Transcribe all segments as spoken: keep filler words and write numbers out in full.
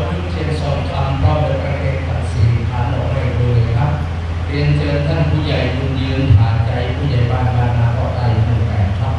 จุดเทียนส่องธรรมพร้อมด้วยประเคนขันธ์สี่ฐานออกเรงเลยครับเรียนเชิญท่านผู้ใหญ่บุญยืนผาใจผู้ใหญ่บ้านบานนาเกาะไตหมู่แปดครับ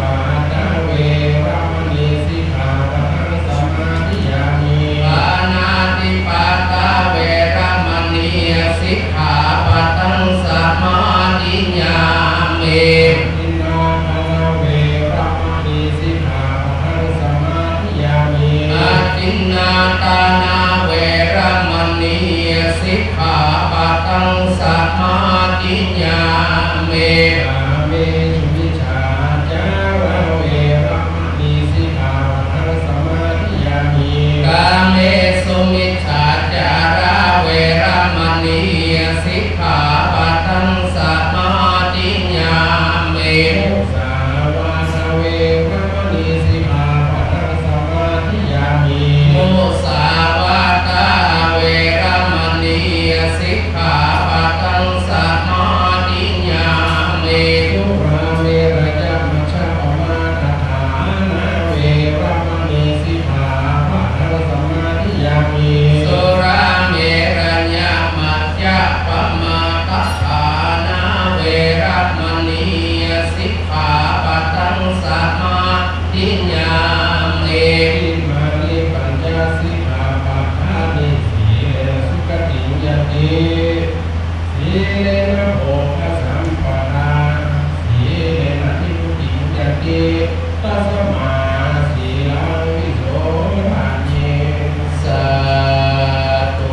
ปานาณีสิกขาปะทังสมาธิญาเมกาเมสุมิจฉาจาราเวรมณีสิกขาปะทังสมาธิญามิกาเมสุมิจฉาจาราเวรมณีสิกขาปะทังสมาธิญามิมุสาวาทเวรมณีสิกขาปะทังสมาธิญามิมุสาวาทเวรมณีสิกขาปะทังสมาธิญามิสุราเมรยมัชฌะปมาทฐานะเวรมณีสิกขาปะทังสมาธิญามิสุราเมรยมัชฌะปมาทฐานะเวรมณีสิกขาปะทังสมาธิญามิอิมานิปัญญสิกขาปะทานิสีเลสุขติยติสีเลนะโภคสัมปทาสีเลนะทิฏฐิยติตัสมาสีลังวิโสทานิสาธุ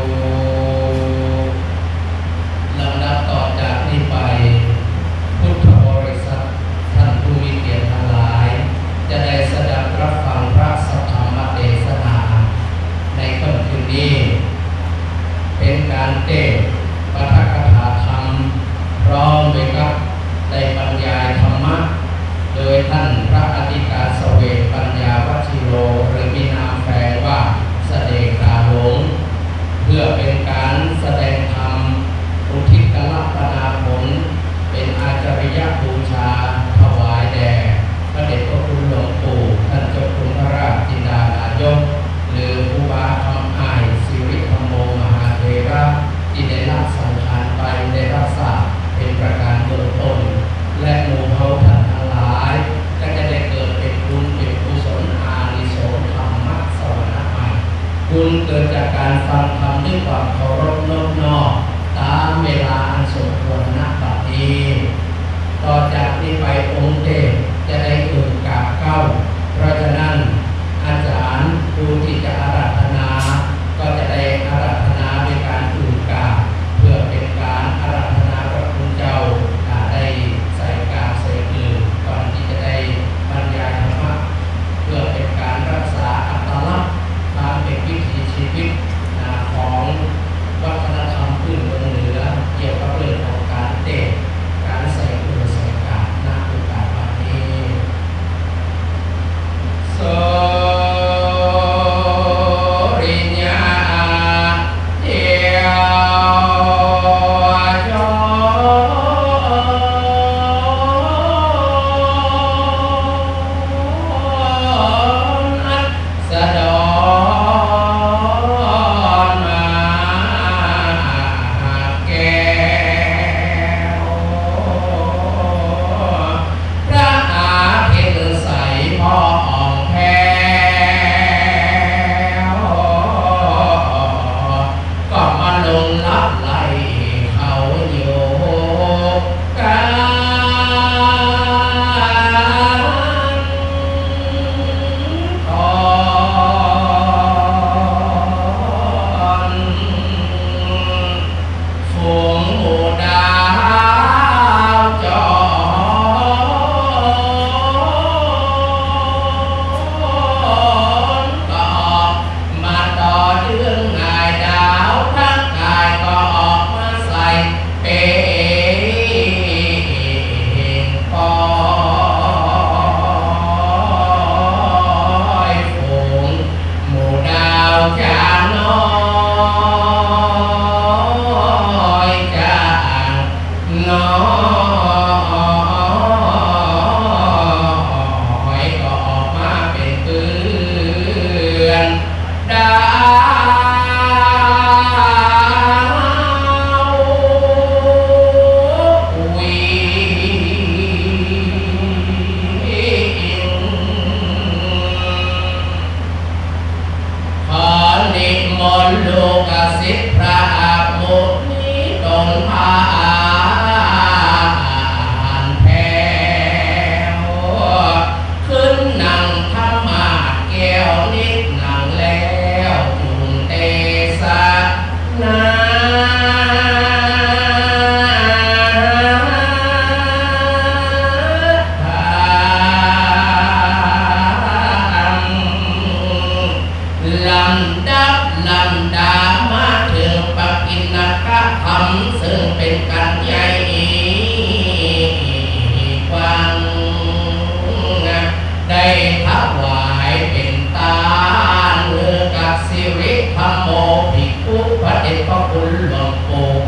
ลำดับต่อจากนี้ไปพุทธบริษัทท่านผู้มีเกียรติทั้งหลายจะได้สดับรับฟังพระสัทธรรมเทศนาในค่ำคืนนี้ เป็นการเทศน์ปาฐกถาธรรมพร้อมด้วยกับได้บรรยายธรรมะโดยท่านพระอธิการเสวตปัญญาวชิโรหรือมีนามแฝงว่าเสด็จกาหลงเพื่อเป็นการแสดงธรรมอุทิศกลัปนาผลเป็นอาจาริยบูชาถวายแด่พระเดชพระคุณหลวงปู่ท่านเจ้าคุณพระราชจินดานายกหรือครูบาคำอ้ายสิริธรรมโมมหาเถระที่ได้รับสังขารไปได้รับทราบเป็นประการเบื้องต้นและหมู่เฮาท่านทั้งหลายก็จะได้เกิดเป็นบุญเป็นกุศลอานิสงส์ธรรมะสวรรค์ใหม่บุญเกิดจากการฟังธรรมด้วยความเคารพนอบน้อมตามเวลาอันสมควรณบัดนี้ต่อจากนี้ไปองค์เทพจะได้เอ่ยกราบเก้าเพราะฉะนั้นอาจารย์ผู้ที่จะอาราธนาก็จะได้อาราธนาด้วยการเอ่ยกราบเพื่อเป็นการอาราธนาพระคุณเจ้าได้ใส่กราบใส่มือก่อนที่จะได้บรรยายธรรมะเพื่อเป็นการรักษาอัตลักษณ์ตามเป็นวิถีชีวิตของวัฒนธรรมพื้นเมืองเหนือเกี่ยวกับเรื่องของการเทศน์การใส่เกลือใส่กาบณโอกาสวันนี้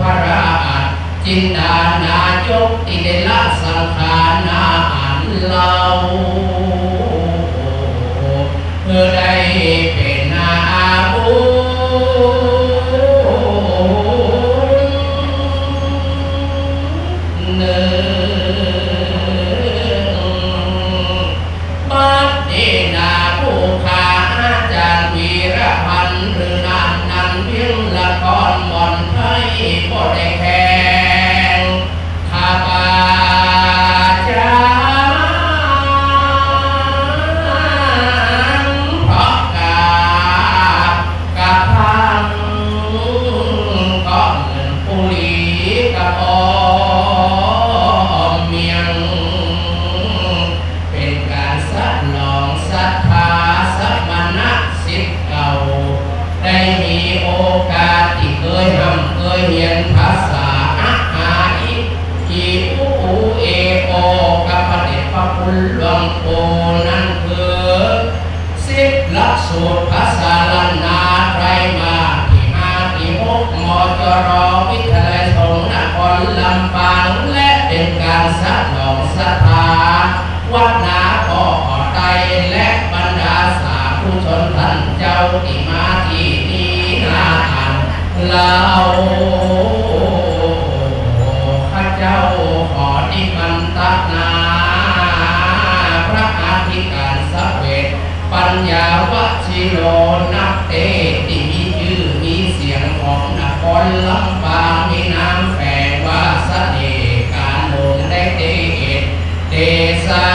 ราชจินดานายกติเดละสังขารนาอันเล่าเพื่อได้เป็นนาบุญเนื้อบัดนี้นาผู้ขาอาจารย์วีระพันธ์หรือนานนันเพียงละครมอนไทยบ่ได้แข่งข้าพเจ้าเพราะกาบกะพังก็เงินปุรีกะออมเมียงเป็นการสัดลองศรัทธาสมณะสิทธิ์เก่าได้มีโอกาสที่เคยทำเคยเรียนภาษาอาหาอิอีอูอูเอโอกับพระเดชพระคุณหลวงปู่นั่นคือสิบหลักสูตรภาษาล้านนาไตรมาที่ห้าที่หกมจรวิทยาลัยสงฆ์นครลำปางและเป็นการสัดลองศรัทธาวัดนาพ่อไตรและบรรดาสาธุชนท่านเจ้าที่มาที่นี้นาอันเล่าข้าเจ้าขอนิมันตนาพระอธิการสเวทปัญญาวชิโรนักเตที่มีชื่อมีเสียงของนครลำปางมีน้ำแฝงว่าเสน่ห์การโดนได้เตเดสา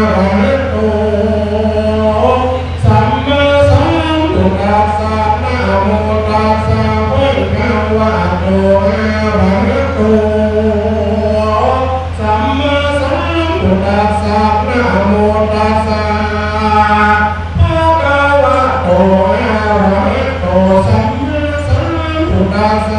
ระหะโตสัมมาสัมพุทธัสสะนะโมตัสสะภะคะวะโตอะระหะโตสัมมาสัมพุทธัสสะนะโมตัสสะภะคะวะโตอะระหะโตสัมมาสัมพุทธัสสะ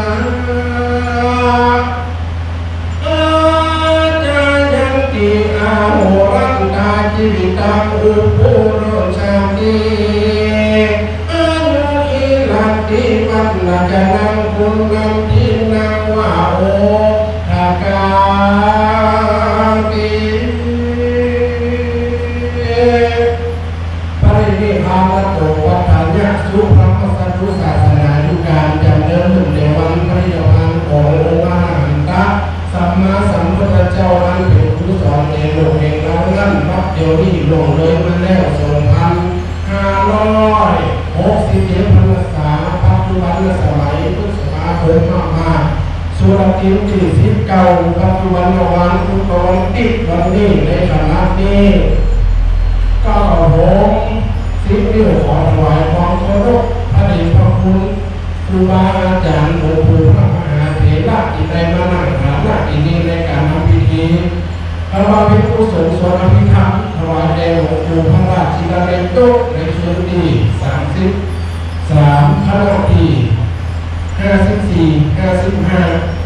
จิวิตังอุปุโรชาติอนุอิลันติปัตนาจนังปุณณันตินังวะโอทากาติปรินิพพานโตวัฏฏัญญสุพระมัสสดุศาสนายุการจำเริญรุ่งในวันพระยาวันขององค์มหาหันตะสัมมาสัมพุทธเจ้าอันเป็นผู้สอนในโลกแห่งเรานั้นนับเดี๋ยวนี้ลงเลยมาแล้วสองพันห้าร้อยหกสิบเจ็ดพรรษาปัจจุบันสมัยพุทธศตวรรษมากมาสุรติมที่สิบเก้าปัจจุบันวันอุตรติดวันนี้ในขณะนี้ก็ผมสิบนิ้วขอถวายความเคารพพระเดชพระคุณครูบาอาจารย์หลวงปู่พระมหาเถระที่ได้มานั่งฐานะที่นี้ในการทำพิธีพระบาพิคุสงฆ์สวดอภิธรรมถวายแด่หลวงปู่พระราชินีในโต๊ะในคืนที่สามสิบสามคณะที่ห้าสิบสี่ห้าสิบห้า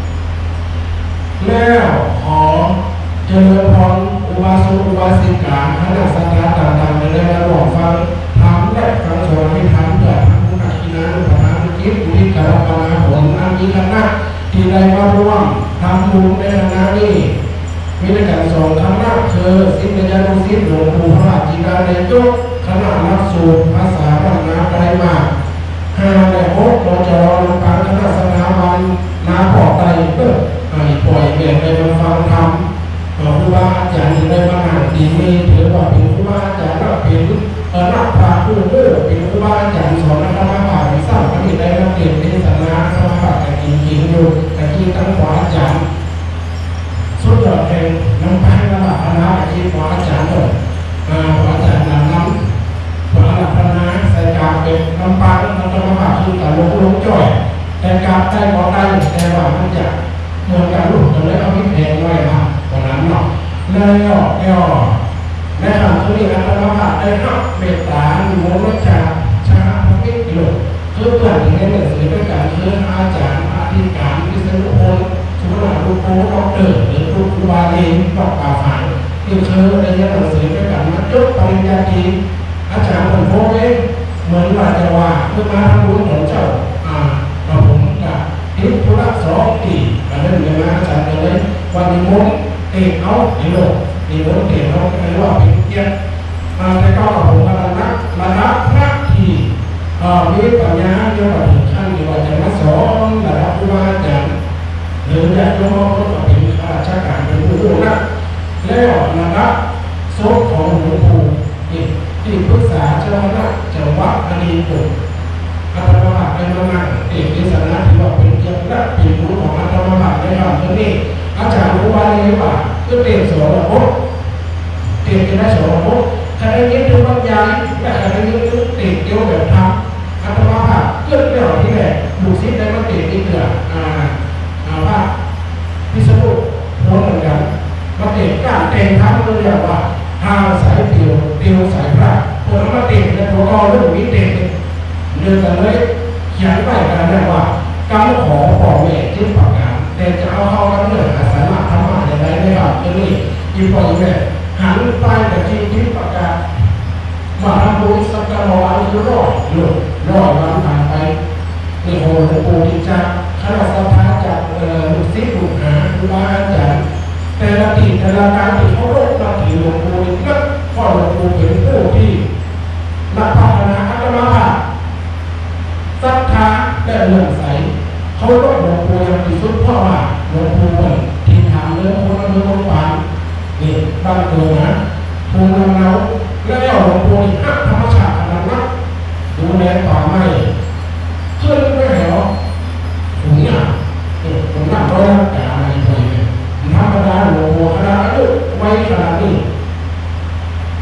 แล้วขอเจริญพรอุบาสกอุบาสิกาคณะสัตยาต่างๆในเรื่องระหว่างฟังธรรมและฟังสวดอภิธรรมเพื่อทำบุญอาชีนานุปทานจิตอุทิศกรรมนาผลอันมีคณะที่ได้มาร่วมทำบุญในคณะนี้มีในการสอนคณะคือศิษยานุศิษย์หลวงปู่พระราชินีในโต๊ะคณะนักสูตรภาษาบรรณาไตรมาสห้าและหกเราจะรอลงการคณะสถาบันนาปอไตเพื่อให้ปล่อยเปลี่ยนไปมาฟังธรรมครูบาอาจารย์ที่ได้มานั่งดีมีถือว่าเป็นครูบาอาจารย์นักเป็นนักปราชญ์ผู้เลื่อเป็นครูบาอาจารย์สอนนักธรรมะผ่านสร้างกันได้รับเกียรติในศาสนาธรรมะแต่จริงๆอยู่แต่ที่ตั้งขวาอาจารย์สุดยอดแห่งน้ำพันระดับคณะที่ขวาอาจารย์เลยขวาอาจารย์นำน้ำขวาระดับคณะใส่การเป็นน้ำปังน้ำธรรมะคือการลงลงจ่อยแต่การได้ขอได้แต่ว่ามันจะเหมือนการลุกจนเลยเอาพิเศษไว้มาวันนั้นเนาะเลยอ่ะเออในทางที่นักธรรมะได้รับเมตตาอยู่บนรัชาชาพระพิจิตรคือเพื่อนในหนังสือด้วยกันคืออาจารย์อธิการวิศนุพลสุวรรณรูปโพดอกเตอร์หรือรูปวาลีดอกป่าฝางที่คือในหนังสือด้วยกันมาจบปริญญาตรีอาจารย์ผมโพสเองเหมือนว่าจะว่าเพื่อมาทำบุญของเจ้าอ่าเราผมกับทิพย์ธุระสองปีมาเล่นกันมาอาจารย์เลยวันนี้มุ้งเอกเอาในโลกในโลกเอกเอาในว่าเป็นเกียรติมาแต่ก็กับผมกำลังนักระดับพระที่มีปัญญาเยอะถึงขั้นที่ว่าจะมาสอนระดับครูบาอาจารย์หรือจะยกขึ้นมาเป็นข้าราชการเป็นผู้รู้นะแล้วระดับโซ่ของหลวงปู่ที่ปรึกษาเจ้าคณะจังหวัดอดีตบุตรอาตมาภาพได้มานั่งเอกวิสานะที่ว่าเป็นเกียรติและเป็นผู้ของอาตมาภาพได้ทำตรงนี้อาจารย์รู้ว่าเลยว่าก็เตรียมสอนระบบเตรียมจะได้สอนระบบคณะนี้ทุกวันยายและคณะนี้ทุกติดเกี่ยวแบบทำอาตมาภาพเกิดเรื่องที่แหละลูกศิษย์ได้มาติดที่เกิดอ่าอ่าว่าพิศนุพ้นเหมือนกันมาติดการเต็มทั้งเรื่องว่าทางสายเดียวเดียวสายพระคนมาติดในตัวกอเรื่องวิเตศเดินกันเลยเขียนไปกันได้ว่าการขอพ่อแม่ที่ประกาศแต่จะเอาเข้ากันเรื่องอาสนะธรรมะอย่างไรได้บ้างเรื่องนี้อีพ่ออีแม่หันไปแต่ที่ที่ประกาศมาทำบุญสักการะอายุร้อยหลุดร้อยวันผ่านไปในโหหลวงปู่ที่จะคณะสัมภาระจากลูกศิษย์ลูกหาครูบาอาจารย์แต่ละทีแต่ละการที่เขาโรคมาถือหลวงปู่นั่นพ่อหลวงปู่เป็นผู้ที่นักพัฒนาอัตมาภาพศรัทธาและเลื่อมใสเขาโรคหลวงปู่อย่างที่สุดเพราะว่าหลวงปู่เป็นที่ทำเรื่องคนละเรื่องคนปานนี่บ้านเกิดนะภูมิลำเนาแล้วหลวงปู่อีกห้าธรรมชาติขนาดนั้นดูแลป่าไม้ขึ้นไม่เหรอถุงเนี่ยถุงหน้าร้อยละกาอะไรไปธรรมดาหลวงปู่ขนาดอายุไว้ขนาดนี้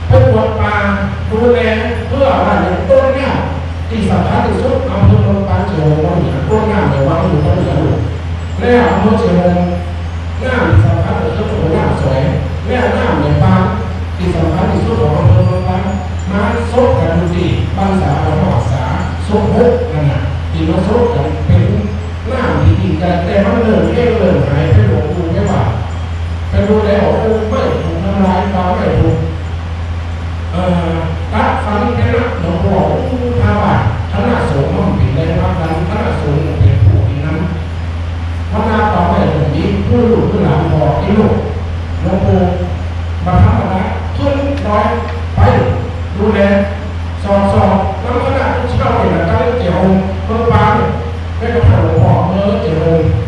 ถูกเอ่อตัดฟันแค่นั้นหลวงพ่อพาว่าคณะสงฆ์มันผิดเลยครับนั้นคณะสงฆ์เป็นผู้ที่นั้นพระนาต่อไปตรงนี้ผู้ลูกผู้หลานบอกที่ลูกหลวงปู่มาทำอะไรขึ้นร้อยไปดูแลสอบสอบแล้วคณะผู้เช่าเนี่ยนะตั้งเจียวเมื่อปานไม่กระทั่งหลวงพ่อเมื่อเจียว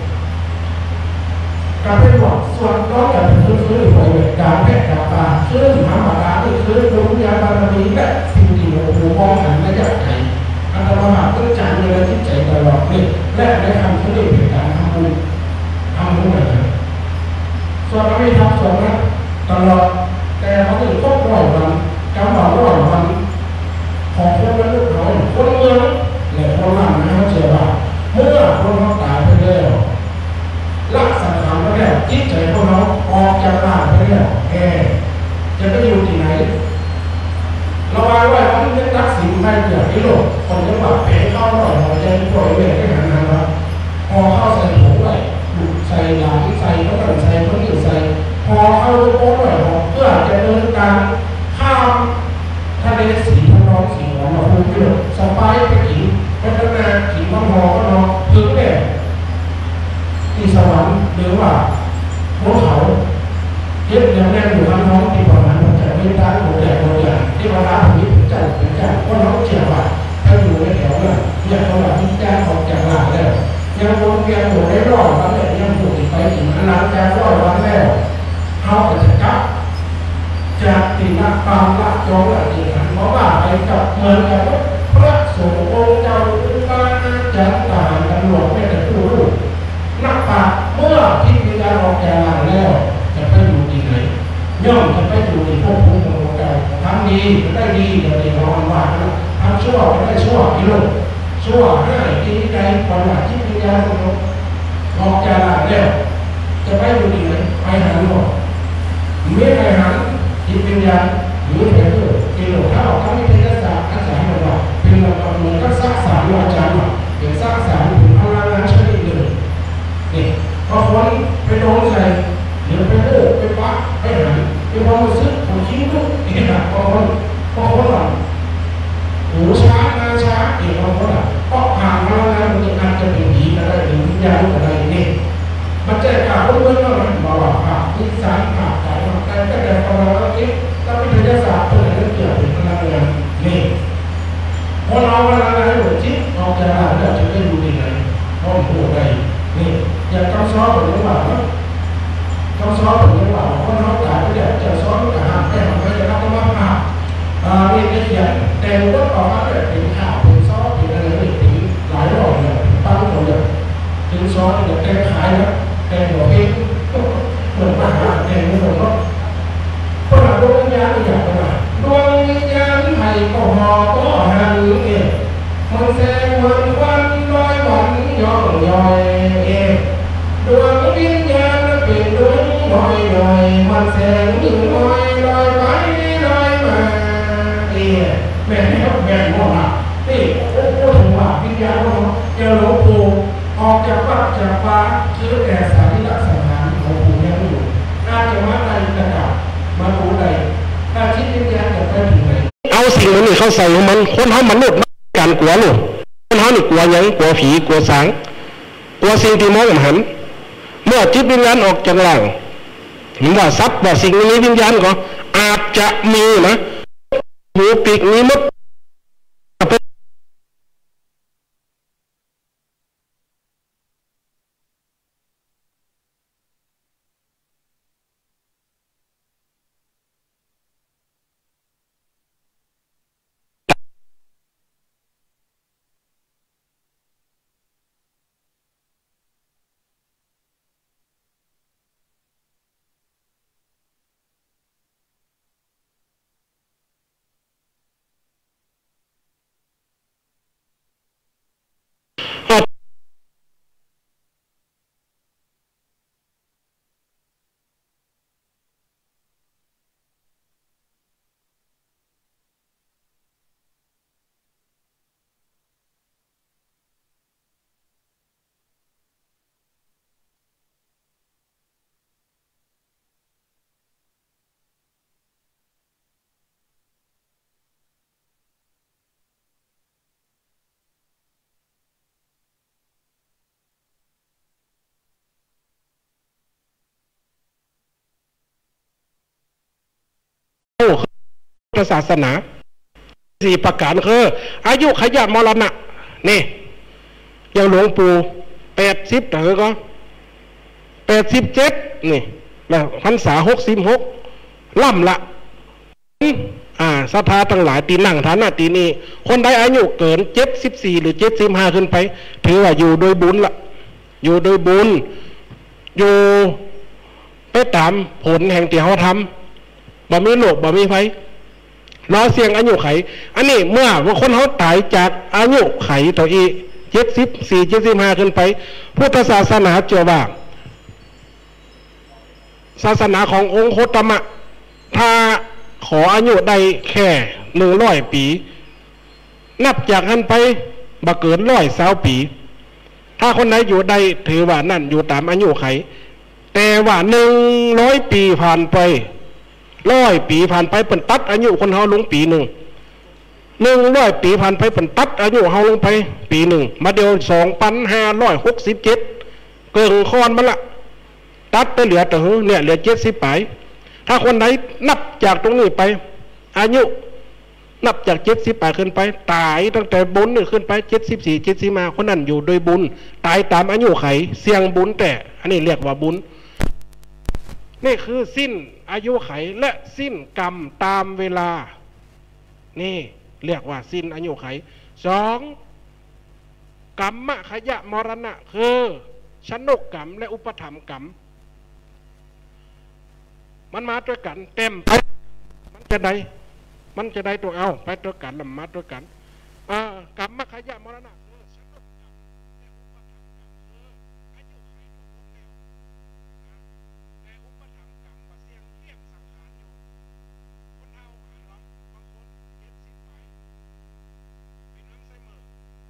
การเป็นหวัดส่วนน้อยการเป็นซื้อซื้อหวยการแพทย์การตาซื้อธรรมดาที่ซื้อดวงยาบารมีและสิ่งที่หลวงปู่มองหันระยะไกลอันตรายต้องจ่ายเงินที่ใจตลอดนี่และในคำที่เรียกเป็นการทำบุญทำบุญอะไรส่วนเราไม่ทำส่วนนั้นตลอดแต่เขาถึงก็ปล่อยมันกำลังปล่อยมันของคนละลูกน้อยคนเมืองและคนล่ำนะเขาเชื่อว่าเมื่อคนเขาตายไปแล้วลักษณะไปแล้วจิตใจของเราออกจากร่างไปแล้วแกจะไปอยู่ที่ไหนเราว่าว่ามันจะตัดสินได้อย่างที่โลกคนจะว่าเป๋เข้าหน่อยหัวใจปล่อยเวทให้หันหันว่าพอเข้าใส่ถุงไว้ใส่หลังใส่ก็ต้องใส่ก็ต้องใส่พอเข้าโป๊ะหน่อยเพื่อจะเดินการข้ามทะเลสีทองร้องสีหอมมาพูดเยอะสบายไปกินพัฒนาขีมะพร้าวก็นอนถึงแน่ที่สวรรค์หรือว่าบนเขาเย็บอย่างแน่นอยู่ข้างน้องที่ประมาณมันจะไม่ได้หมดแหล่หมดอย่างที่เวลาผมนี้ผมจะผมจะก็น้องเชื่อว่าถ้าอยู่ในแถวนั้นอยากเขาแบบที่แจ้งออกจากหลานแล้วยังวนเวียนอยู่ในรอบวันเนี่ยยังอยู่ที่ไปถึงอนาคตร้อยวันแล้วเขาก็จะกลับจากตีนักปามละจองละจีหันเพราะว่าไปกับเหมือนกับพระสงฆ์องค์เจ้าอุปาอาจารย์ทหารตำรวจไม่ได้ผู้รู้นักปราชญ์เมื่อที่มีการออกจากหลานแล้วจะไปอยู่ที่ไหนย่อมจะไปอยู่ในพวกภูมิของเราทำดีก็ได้ดีเดี๋ยวนี้เราว่านะทำชั่วก็ได้ชั่วอีโลกชั่วให้ดีใจความหวังที่มีการของเราออกจากหลานแล้วจะไปอยู่ที่ไหนไปหาโลกไม่ไปหาจิตวิญญาณหรือแผลเกิดกิโลถ้าออกทั้งวิทยาศาสตร์อาจารย์บอกว่าเป็นระดับเหมือนกับสร้างสรรค์อาจารย์ว่าเป็นสร้างสรรค์เป็นพลังงานชนิดหนึ่งนี่พอคนไปโดนใส่หรือไปโอ้ไปปักไปหันไปความรู้สึกของคิ้วนี่นะพอคนพอคนอ่ะหูช้านาช้าอีกบางคนอ่ะก็ผ่านพลังงานมันอาจจะเป็นผีก็ได้หรือวิญญาณก็ได้นี่มันจะกล่าวเรื่องเรื่องอะไรบอกว่าผ่านนิสัยผ่านใจผ่านใจแต่แต่พอเราคิดถ้าวิทยาศาสตร์ตัวไหนเกี่ยวกับพลังงานนี่พอเราพลังงานหมดจิตออกจากหลังแล้วจะได้ดูดีไหนห้องผู้ใดนี่อยากต้องซ้อมแบบนี้ว่าต้องซ้อมแบบนี้ว่าคนเขาตายไปแล้วจะซ้อมกับหางไปหางไปจะรับมาผ่าอ่านี่ไม่เขียนแต่ว่าต่อมาเนี่ยเป็นข่าวเป็นซ้อมเป็นอะไรนี่เป็นหลายรอบเนี่ยตั้งหมดเลยถึงซ้อมเนี่ยแต่ขายนะแต่หัวเพชรเหมือนมหาแต่เหมือนว่าเพราะว่าดวงวิญญาณไม่อยากไปไหนดวงวิญญาณไทยก็หอก็หันเองมันแสงวันวันลอยวันย่องย่อยเองดวงวิญญาณเป็นดวงลอยลอยมันแสงยิ่งลอยลอยไปลอยมาเองแม่ให้เขาแบ่งหมดอ่ะนี่โอ้โหถึงว่าวิญญาณของเราเจอหลวงปู่ออกจากวัดจากฟ้าคือแต่สารีระสังขารของปู่ยังอยู่อาจจะมาใดกระดับมาดูใดถ้าคิดวิญญาณจะไปถึงไหนเอาสิ่งนี้เข้าใส่มันคนเขามันหลุดการกลัวหลุดคนเขาหนีกลัวยังกลัวผีกลัวสางกลัวสิ่งที่มองไม่เห็นเมื่อจิตวิญญาณออกจากหลังเห็นว่าทรัพย์ว่าสิ่งนี้วิญญาณก็อาจจะมีนะหูปีกนี้มดศาสนาสี่ประการคืออายุขยะมรณะนี่อย่างหลวงปู่แปดสิบเถอะก็แปดสิบเจ็ดนี่แล้วพรรษาหกสิบหกล่ำละอ่าศรัทธาทั้งหลายตีนั่งฐานะตีนี้คนใดอายุเกินเจ็ดสิบสี่หรือเจ็ดสิบห้าขึ้นไปถือว่าอยู่โดยบุญละอยู่โดยบุญอยู่ไปตามผลแห่งที่เขาทำบ่มีโลกบ่มีไฟรอเสียงอายุไขอันนี้เมื่อว่าคนเขาตายจากอายุไขตัวอีเจ็ดสิบสี่เจ็ดสิบห้าขึ้นไปพุทธศาสนาเชื่อว่าศาสนาขององค์โคตมะถ้าขออายุได้แค่หนึ่งร้อยปีนับจากนั้นไปบ่เกินร้อยสาวปีถ้าคนไหนอยู่ได้ถือว่านั่นอยู่ตามอายุไขแต่ว่าหนึ่งร้อยปีผ่านไปร้อยปีผ่านไปเป็นตัดอายุคนเฮาลงปีหนึ่งหนึ่งร้อยปีผ่านไปเป็นตัดอายุเฮาลงไปปีหนึ่งมาเดียวสองพันห้าร้อยหกสิบเจ็ดเกินคอนมาละตัดไปเหลือแต่เนี่ยเหลือเจ็ดสิบไปถ้าคนไหนนับจากตรงนี้ไปอายุนับจากเจ็ดสิบไปขึ้นไปตายตั้งแต่บุญนี่ขึ้นไปเจ็ดสิบสี่เจ็ดสิบมาคนนั้นอยู่โดยบุญตายตามอายุไขเสี่ยงบุญแต่อันนี้เรียกว่าบุญนี่คือสิ้นอายุไขและสิ้นกรรมตามเวลานี่เรียกว่าสิ้นอายุไขสองกรรมขยะมรณะคือชนกกรรมและอุปถัมภ์กรรมมันมาด้วยกันเต็มไปมันจะได้มันจะได้ตัวเอาไปด้วยกันแล้วมาด้วยกันอ่ากรรมขยะมรณะคือชนกกรรมและอุปถัมภ์กรรมคืออายุไขของคนแล้วแต่อุปถัมภ์กรรมว่าเสี่ยงเลี่ยงสังขารอยู่คนเฮาหาล้อมบางคนเจ็ดสิบไปเป็นอัลไซเมอร์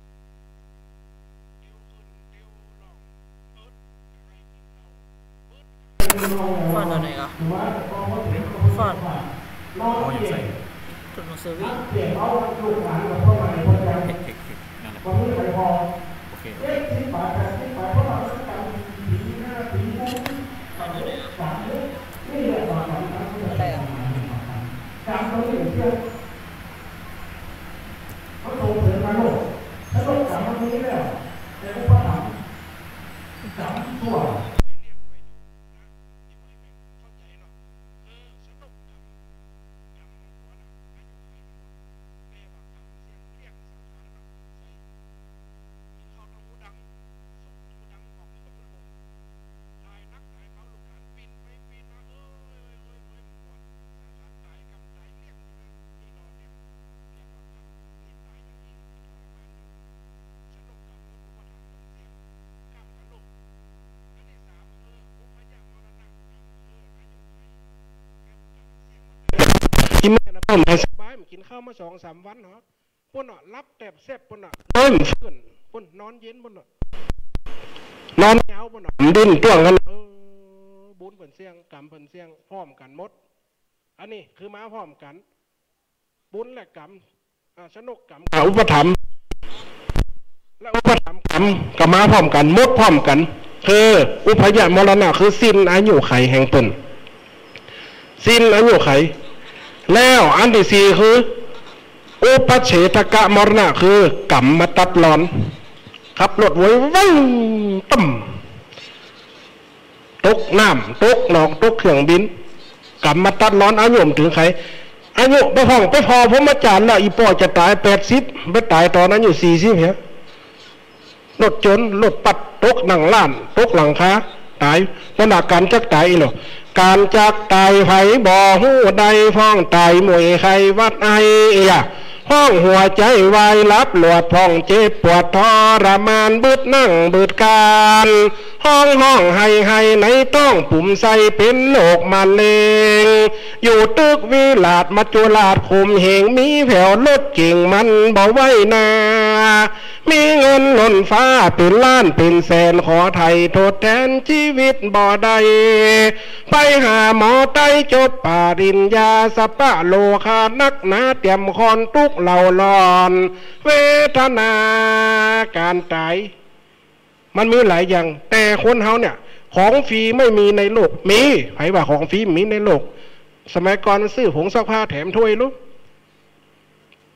เตียวขึ้นเตียวลองเปิดไก่กินเราเปิดฟอนอะไรก็ฟอนอ๋อยังใส่จุดหนังสือวิ่งเทคเทคนั่นแหละโอเคอะไรอ่ะเขาโตเถิดมาโลกถ้าโลกกลับมาตรงนี้แล้วแต่อุปถัมภ์กรรมชั่วกินแม่นะพ่อไม่สบายมันกินข้าวมาสองสามวันเหรอปนอ่ะรับแตบแซ่บปนอ่ะเอ้ยเชื่อนปนนอนเย็นปนอ่ะนอนเช้าปนอ่ะดิ้นตัวกันเออบุญเปิ่นเสียงกรรมเปิ่นเสียงพร้อมกันหมดอันนี้คือมาพร้อมกันบุญและกรรมชนกกรรมอุปถัมภ์และอุปถัมภ์กรรมกับมาพร้อมกันหมดพร้อมกันคืออุปยะมรณะคือสิ้นอายุไขแห่งตนสิ้นอายุไขแล้วอันที่สี่คืออุปเฉทกะมรณะคือกรรมมาตัดร้อนขับรถไว้วังต่ำตกน้ำตกหนองตกเครื่องบินกรรมมาตัดร้อนอายุถึงใครอายุไปพ้องไปพอผมอาจารย์ละอีปอจะตายแปดสิบไปตายตอนนั้นอยู่สี่สิบเหี้ยรถจนรถปัดตกหนังล้านตกหลังคาตายขณะการจักตายอีหรอการจากตายไผบ่อหูใดฟ้องตายมวยใครวัดไออ่ะห้องหัวใจวายลับหลวดพ้องเจ็บปวดทรมานบืดนั่งบืดการห้องห้องให้ให้ในต้องปุ่มใส่เป็นโรคมะเร็งอยู่ตึกวิลาดมัจจุราชคุมเหงมีแผ่วรถเก่งมันบ่ไว้นามีเงินล้นฟ้าเป็นล้านเป็นแสนขอไทยทดแทนชีวิตบ่ได้ไปหาหมอไตจบปริญญาสปะโลคานักหนาเตรียมคอนทุกเหล่าลอนเวทนาการตายมันมีหลายอย่างแต่คนเฮาเนี่ยของฟรีไม่มีในโลกมีใครว่าของฟรีมีในโลกสมัยก่อนซื้อผงซักผ้าแถมถ้วยลูก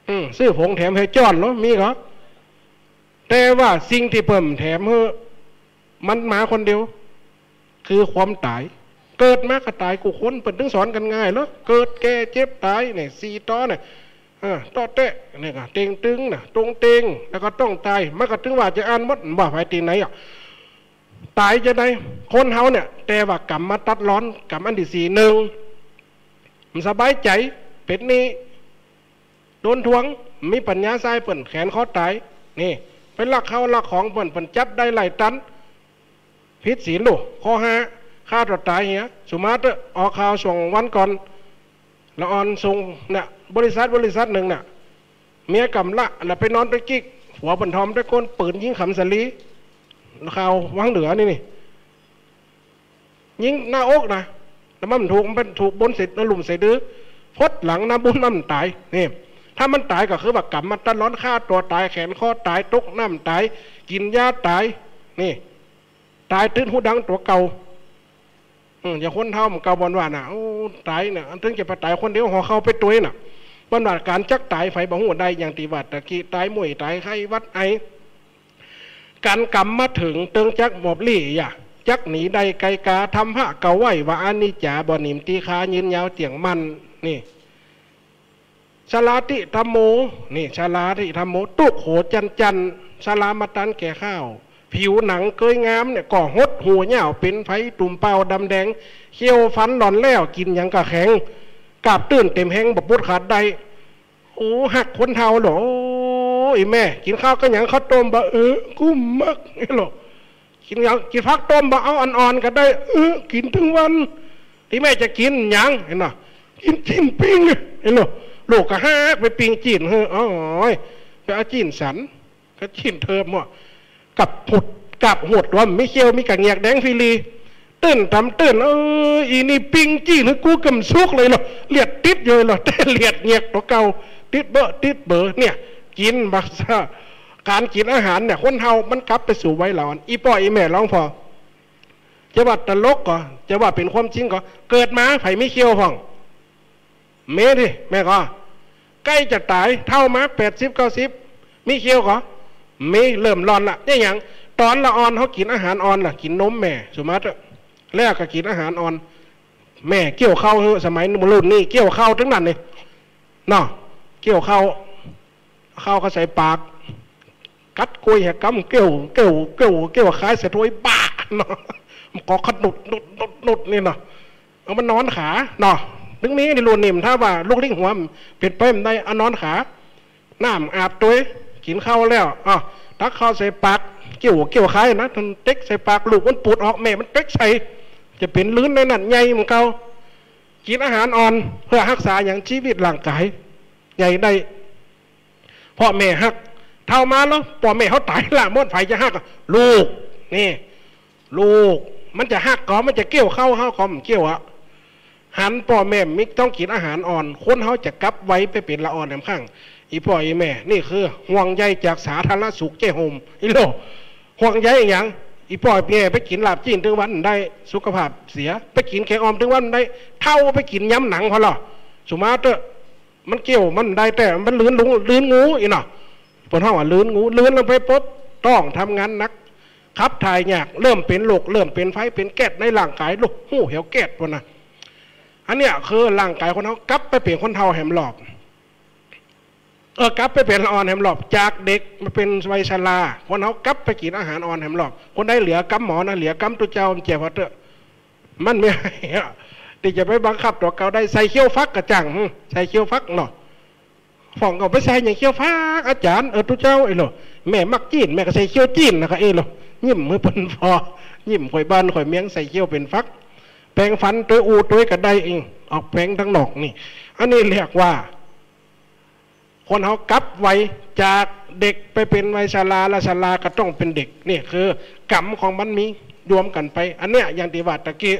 อืมซื้อผงแถมให้จ้อนเนาะมีเหรอแต่ว่าสิ่งที่เพิ่มแถมเฮอมันมาคนเดียวคือความตายเกิดมาก็ตายกูคนเปิดถึงสอนกันง่ายแล้วเกิดแก่เจ็บตายเนี่ยสี่ตอนเนี่ยอ่าต่อเตะเนี่ยก็เต็งตึงน่ะตรงเต็งแล้วก็ต้องตายมันก็ถึงว่าจะอ่านวัดว่าไปตีไหนอ่ะตายจะได้คนเฮาเนี่ยแต่ว่ากรรมมาตัดร้อนกรรมอันที่สี่หนึ่งมันสบายใจเป็ดนี้โดนทวงมีปัญญาทรายเปิ่นแขนคอตายนี่ไปลักเขาลักของเปิ่นเปิ่นจับได้หลายตันพิษศีลลูกข้อห้าฆ่าตัวตายเหี้ยสุมาเตอออกข่าวส่งวันก่อนละออนส่งเนี่ยบริษัทบริษัทหนึ่งเนี่ยเมียกำละแล้วไปนอนไปกิ๊กหัวบนทอมด้วยก้นปืนยิงขำสลีข่าววังเหนือนี่นี่ยิงหน้าอกนะแล้วมันถูกมันเป็นถูกบนเสร็จแล้วหลุมใส่ดื้อพดหลังน้ำบุญมันตายนี่ถ้ามันตายก็คือแบบกรรมมันตัดร้อนฆ่าตัวตายแขนข้อตายตกน้ำตายกินยาตายนี่ตายตื้นหูดังตัวเก่าอืมอย่าคนเท่ามันเก่าบอลว่าน่ะโอ้ตายเนี่ยถึงจะไปตายคนเดียวห่อเข้าไปตัวน่ะบอลว่าการจักตายไฟบ่หัวใดอย่างตีวัดตะกี้ตายมวยตายไข้วัดไอการกรรมมาถึงเติงจักหมอบลี่อย่าจักหนีใดไกลกาทำพระเก่าไหวว่าอานิจจาบ่หนิมตีคายืนยาวเตียงมันนี่ชาลาติธรรมโมนี่ชาลาติธรรมโมตุกโหจันจันชาลามาตันแก่ข้าวผิวหนังเกยงามเนี่ยก่อหดหัวเหย่าเป็นไฟตุ่มเปล่าดำแดงเขี้ยวฟันหลอนแล้วกินยังกะแข็งกาบตื่นเต็มแห้งบบปุดขาดใดโอ้หักคนเท่าหรอโอ้ยแม่กินข้าวก็ยังข้าวต้มบะเออกุ้มมักนี่หรอกินยังกินฟักต้มบะเอาอ่อนๆก็ได้เออกินทั้งวันที่แม่จะกินยังเห็นหรอกินจิ้นปิ้งเห็นหรอลูกก็ฮักไปปิ้งจีนเฮ้ออ๋อไปเอาจีนสันก็จีนเทิมว่ะกับหุดกับหดว่าไม่เขี้ยวมีกระเงียกแดงฟิลีตื่นทำตื่นเอออีนี่ปิ้งจีนกูกำซุกเลยหรอเลียดติดเยอะหรอแต่เลียดเงียกตัวเก่าติดเบอติดเบอเนี่ยกินบักซาการกินอาหารเนี่ยคนเฮามันกลับไปสู่ไว้หลอนอีป่ออีแม่ร้องพอจะว่าตลกก็จะว่าเป็นความจริงก็เกิดมาไผ่ไม่เขี้ยวห้องเมดิแม่ก็ใกล้จะตายเท่ามาแปดสิบเก้าสิบมีเขี้ยวก็มีเริ่มร้อนละเนี่ยอย่างตอนละอ่อนเขากินอาหารอ่อนล่ะกินนมแม่สมมติแล้วก็กินอาหารอ่อนแม่เกี่ยวข้าวสมัยรุ่นนี้เกี่ยวข้าวทั้งนั้นเลยเนาะเกี่ยวข้าวข้าวก็ใส่ปากกัดกุยแหกกำเกี่ยวเกี่ยวเกี่ยวเกี่ยวคล้ายเสียถ้วยบ้าเนาะมันก็ขนุดนุดนุดนุดนี่เนาะเอามันนอนขาเนาะถึงนี้ในรุ่นนิ่มถ้าว่าลูกลิงหัวเผ็ดไปมันได้เอานอนขาน้ำอาบตัวกินข้าวแล้วอ๋อตักข้าวใส่ปากเกี่ยวเกี่ยวคล้ายนะทนเต็กใส่ปากลูกมันปูดออกแม่มันเต็กใส่จะเป็นลื้นในนั่นใหญ่เหมือนเก่ากินอาหารอ่อนเพื่อรักษาอย่างชีวิตร่างกายใหญ่ได้พ่อแม่ฮักเท่ามาแล้วพ่อแม่เขาตายละมดไฟจะฮักลูกนี่ลูกมันจะฮักก่อนมันจะเกี่ยวเข้าเข้าคอมเกี่ยวอะหันพ่อแม่มิต้องกินอาหารอ่อนคนเขาจะกลับไว้ไปเป็นละอ่อนแหมข้างอีพ่ออีแม่นี่คือห่วงใยจากสาธารณสุขเจ้าโฮมอีโลห่วงใยอย่างอีพ่อแม่ไปกินลาบจีนถึงวันได้สุขภาพเสียไปกินแกงออมถึงวันได้เท่าไปกินย้ำหนังพอหรอสุมาเตอมันเกี่ยวมันได้แต่มันลื้นลุงลื้นงูอีน่ะปนห้องว่าลื้นงูลื้นลงไปปุ๊บต้องทำงานนักขับถ่ายยากเริ่มเป็นโรคเริ่มเป็นไฟเป็นแก๊สในร่างกายลูกหูเหี่ยวแก๊สพวกนะอันเนี้ยคือร่างกายคนเขากลับไปเปลี่ยนคนเท่าแหมหลอบเออกลับไปเป็นอ่อนแหมหลอบจากเด็กมาเป็นวัยชราคนเขากลับไปกินอาหารอ่อนแหมหลอบคนได้เหลือกำหมอนะเหลือกำตุเจ้าเจ็บพอเตอะมันไม่ให้ที่จะไปบังคับตัวเก่าได้ใส่เขี้ยวฟักกระจังใส่เขี้ยวฟักเนาะฝ่องเอาไปใส่อย่างเขี้ยวฟักอาจารย์เออตุเจ้าไอ้หรอแม่มักจีนแม่ก็ใส่เขี้ยวจีนนะคะเอหรอยิ้มมือปนพอยิ้มข่อยบ้านข่อยเมียงใส่เขี้ยวเป็นฟักแปลงฟันตัวอูตัวกระไดเองออกแปลงทั้งหนอกนี่อันนี้เรียกว่าคนเขากลับไว้จากเด็กไปเป็นวัยชราและชราก็ต้องเป็นเด็กนี่คือกรรมของมันมีรวมกันไปอันเนี้ยอย่างที่ว่าตะกี้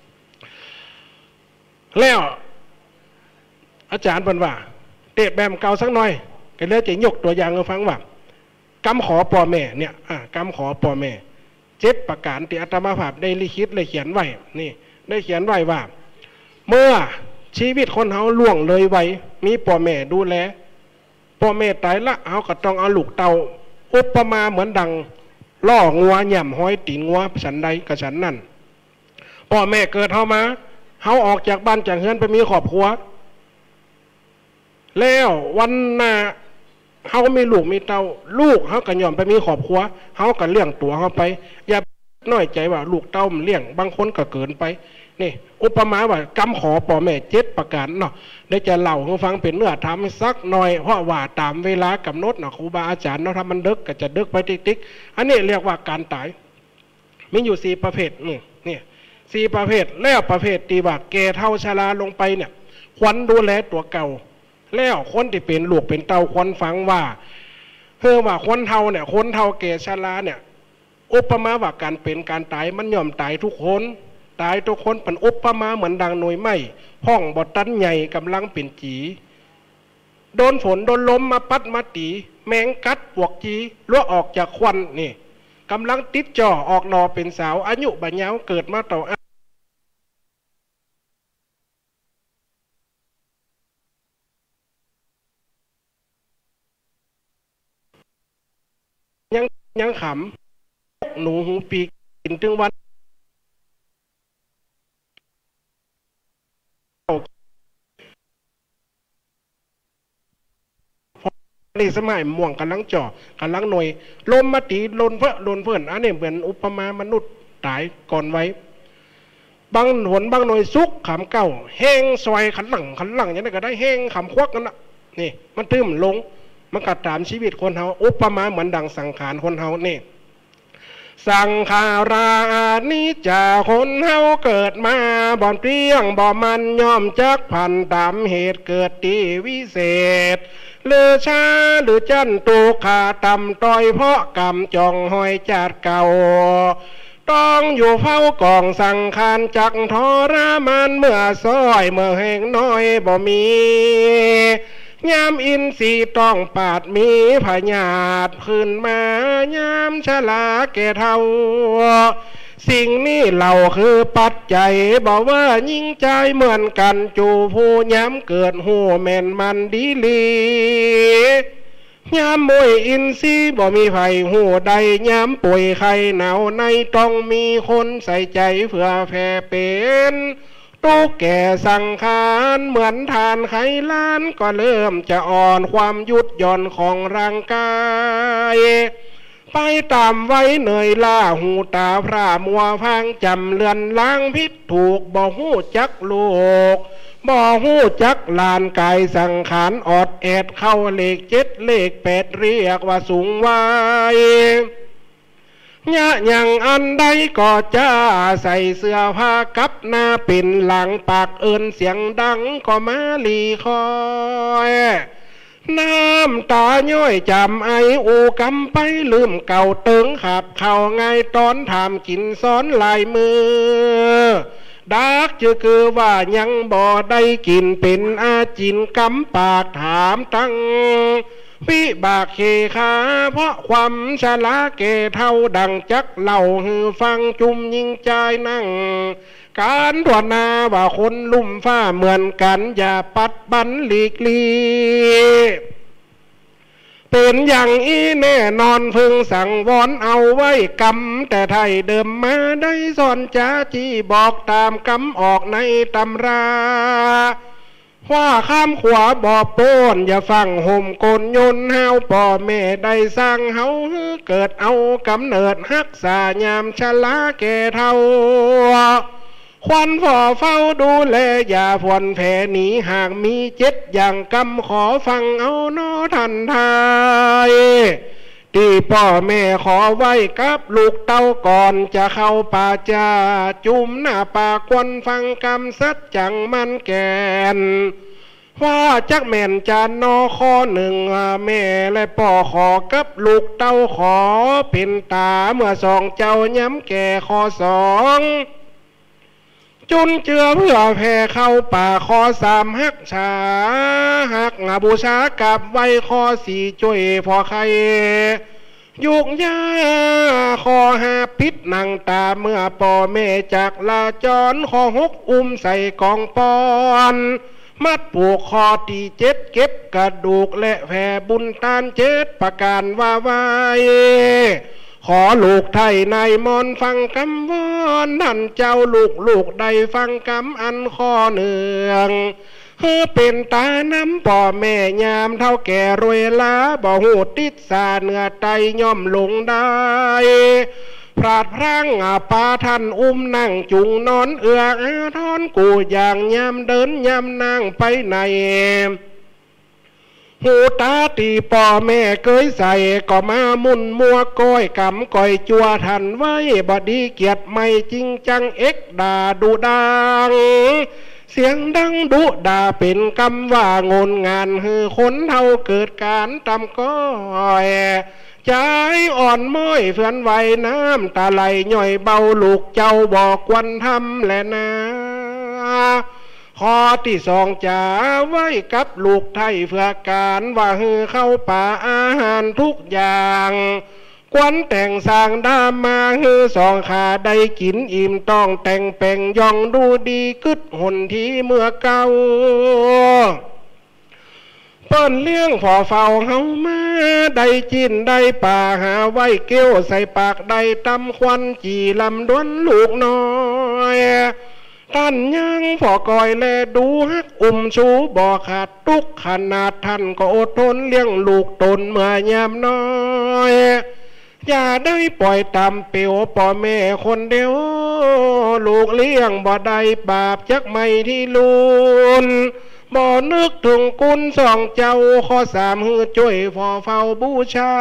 แล้วอาจารย์บอกว่าเตะแบบเก่าสักหน่อยก็เลยจะยกตัวอย่างให้ฟังว่ากำขอพ่อแม่เนี่ยกำขอพ่อแม่เจ็ดประการที่อาตมาภาพได้ลิขิตเลยเขียนไว้นี่ได้เขียนไว้ว่าเมื่อชีวิตคนเขาล่วงเลยไว้มีพ่อแม่ดูแลพ่อแม่ตายละเอาก็ต้องเอาลูกเต่าอุปมาเหมือนดังล่องัวหย่ำห้อยตีนงัวฉันใดกับฉันนั่นพ่อแม่เกิดเฮามาเฮาออกจากบ้านจากเฮือนไปมีครอบครัวแล้ววันหน้าเฮามีลูกมีเต่าลูกเฮาก็ย่อมไปมีครอบครัวเฮาก็เลี้ยงตัวเฮาไปอย่าน้อยใจว่าลูกเต้ามันเลี้ยงบางคนก็เกินไปนี่อุปมาว่ากำขอป่อแม่เจ็ดประการเนาะได้จะเล่าให้ฟังเป็นเนื้อทำสักหน่อยเพราะว่าตามเวลากำหนดเนาะครูบาอาจารย์เนาะถ้ามันดึกก็จะดึกไปติ๊กๆอันนี้เรียกว่าการตายมีอยู่สี่ประเภทนี่นี่สี่ประเภทแล้วประเภทที่ว่าแก่เท่าชราลงไปเนี่ยควรดูแลตัวเก่าแล้วคนที่เป็นลูกเป็นเต้าควรฟังว่าเพื่อว่าคนเท่าเนี่ยคนเท่าแก่ชราเนี่ยอุปมาว่าการเป็นการตายมันย่อมตายทุกคนตายทุกคนเป็นอุปมาเหมือนดังหน่วยไม้ห้องบอตันใหญ่กำลังเป็นจีโดนฝนโดนลมมาปัดมาตีแมงกัดปวกจีล้วออกจากควันนี่กำลังติดจ่อออกนอเป็นสาวอายุบัญญัติเกิดมาต่อยังยังขำหนูหูปีกินถึงวันนี่สมัยม่วงกำลังจ่อกำลังหน่วยลมมาตีลนเพื่อลนเพื่อนอันนี้เหมือนอุปมามนุษย์ตายก่อนไว้บางหนบางหน่วยซุกขำเก่าแห้งซอยขันหลังขันหลังอย่างนี้ก็ได้แห้งขำควักนั่นน่ะนี่มันตื้มลงมันกัดตามชีวิตคนเฮาอุปมาเหมือนดังสังขารคนเฮานี่สังขารานิจาคนเฮาเกิดมาบ่อนเปรี้ยงบ่มันย่อมจักพันตามเหตุเกิดตีวิเศษเลือช้าหรือจันตูขาต่ำต้อยเพราะกรรมจองหอยจัดเก่าต้องอยู่เฝ้ากองสังขารจักทรมานเมื่อซ้อยเมื่อแห่งน้อยบ่มียามอินทรีต้องปาดมีพญาตขึ้นมายามชราแก่เท่าสิ่งนี้เราคือปัจจัยบอกว่ายิ่งใจเหมือนกันจูผู้ย้ำเกิดหูแม่นมันดีลีย้ำมวยอินทรีบ่มีไฟหูใดย้ำป่วยไข้หนาวในต้องมีคนใส่ใจเพื่อแผ่เป็นตุกแก่สังขารเหมือนทานไขล้านก็เริ่มจะอ่อนความยุดหย่อนของร่างกายไปตามไว้เหนื่อยล่าหูตาพระมัวพังจำเลือนล้างพิษถูกบ่หูจักโลกบ่หูจักลานกายสังขารอดแอดเข้าเลขเจ็ดเลขแปดเรียกว่าสูงไว้ยะยังอันใดก็จะใส่เสื้อผ้ากับหน้าปิ่นหลังปากเอินเสียงดังก็มาลีคอยน้ำตาย้อยจำไออูกำไปลืมเก่าเติงขับเข่าไงตอนทำกินซ้อนลายมือดักจะคือว่ายังบ่ได้กินเป็นอาจินกำปากถามตั้งวิบากเคขาเพราะความชราเกเท่าดังจักเล่าหือฟังจุมยิงใจนั่งการทวนาว่าคนลุ่มฟ้าเหมือนกันอย่าปัดบันหลีกลีเป็นอย่างอีแน่นอนพึงสั่งวอนเอาไว้กำแต่ไทยเดิมมาได้สอนจ้าจีบอกตามกำออกในตำราว่าข้ามขวาบ่อโป้นอย่าฟังห่มกลยนเฮาพ่อแม่ได้สร้างเฮาเกิดเอากำเนิดฮักษายามชราแก่เท่าควันฝ่อเฝ้าดูแลอย่าผ่อนแผ่หนีหากมีเจ็ดอย่างกำขอฟังเอาโนทันทายที่พ่อแม่ขอไว้กับลูกเต้าก่อนจะเข้าป่าจ้าจุ่มหน้าปากควันฟังกำสัจจังมันแก่นว่าจักแม่นจานนอข้อหนึ่งแม่และพ่อขอกับลูกเต้าขอเป็นตาเมื่อสองเจ้าย้ำแก่ข้อสองจุนเจือเพื่อแผ่เข้าป่าคอสามหักชาหักบูชากับไว้คอสี่จุยพอใครยุกยาคอหาพิษนังตาเมื่อพ่อแม่จากลาจรคอหกอุ้มใส่กองปอนมัดผูกคอตีเจ็ดเก็บกระดูกและแผ่บุญตานเจ็ดประการว่าไว้ขอลูกไทยในมนฟังคำวอนนั่นเจ้าลูกลูกใดฟังคำอันข้อเนืองเฮือเป็นตาน้ำป่อแม่ยามเท่าแก่รวยล้าบ่หูติดสาเนื้อไตย่อมลงได้พลาดพลั้งอาปาท่านอุ้มนั่งจุงนอนเอืออาทอนกูอย่างยามเดินยามนั่งไปในหูตาตีป่อแม่เคยใส่ก็มามุนมัวก้อยกำก้อยจัวทันไว้บดีเกียรติไม่จริงจังเอ็กด่าดูดังเสียงดังดุด่าเป็นคำว่างนงานฮือคนเท่าเกิดการตำก้อยใจอ่อนม้อยเฟื่อนไหวน้ำตาไหลย่อยเบาลูกเจ้าบอกควันทำแลนะข้อที่สองจะไว้กับลูกไทยเพื่อการว่าฮือเข้าป่าอาหารทุกอย่างควันแต่งสร้างดามาฮือสองขาได้กินอิ่มต้องแต่งแป่งย่องดูดีกึดหนที่เมื่อเก่าเปิ้นเลี้ยงพอเฝ้าเฮามาได้จินได้ป่าหาไว้เกี้ยวใส่ปากได้ตำควันจีลำด้วนลูกน้อยท่านยังพอกอยแลดูฮักอุ่มชูบ่ขาดทุกขนาดท่านก็อดทนเลี้ยงลูกตนเมื่อยามน้อยอย่าได้ปล่อยตามเปียวป่อแม่คนเดียวลูกเลี้ยงบ่ได้บาปจักไม่ที่ลุนบ่นึกถึงกุลสองเจ้าข้อสามฮือช่วยพอเฝ้าบูชา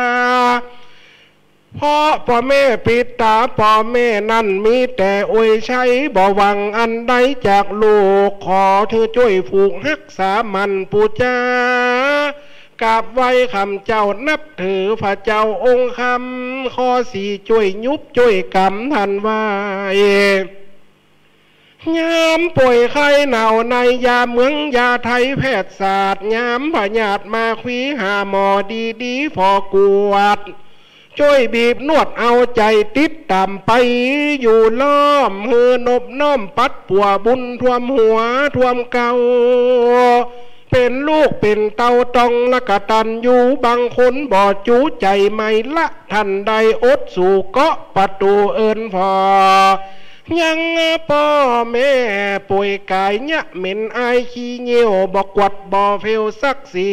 เพราะพ่อแม่ปิดตาพ่อแม่นั่นมีแต่อวยใช้บ่หวังอันใดจากลูกขอเธอช่วยผูกรักษามันปูจากราบไว้คำเจ้านับถือพระเจ้าองค์คำข้อสี่ช่วยยุบช่วยกำทันไว้ยามป่วยไข้หนาวในยาเมืองยาไทยแพทย์ศาสตร์ยามพญาติมาคุยหาหมอดีดีพอกวดช่วยบีบนวดเอาใจติดตามไปอยู่ล้อมหือนบน้อมปัดปัวบุญท่วมหัวท่วมเก่าเป็นลูกเป็นเต้าต้องละกะตันอยู่บางคนบ่จูใจไม่ละทันใดอดสู่เกาะประตูเอินพอยังพ่อแม่ป่วยกายเนี่ยเหม็นอายขี้เหี่ยวบ่กวัดบ่เฟลสักสี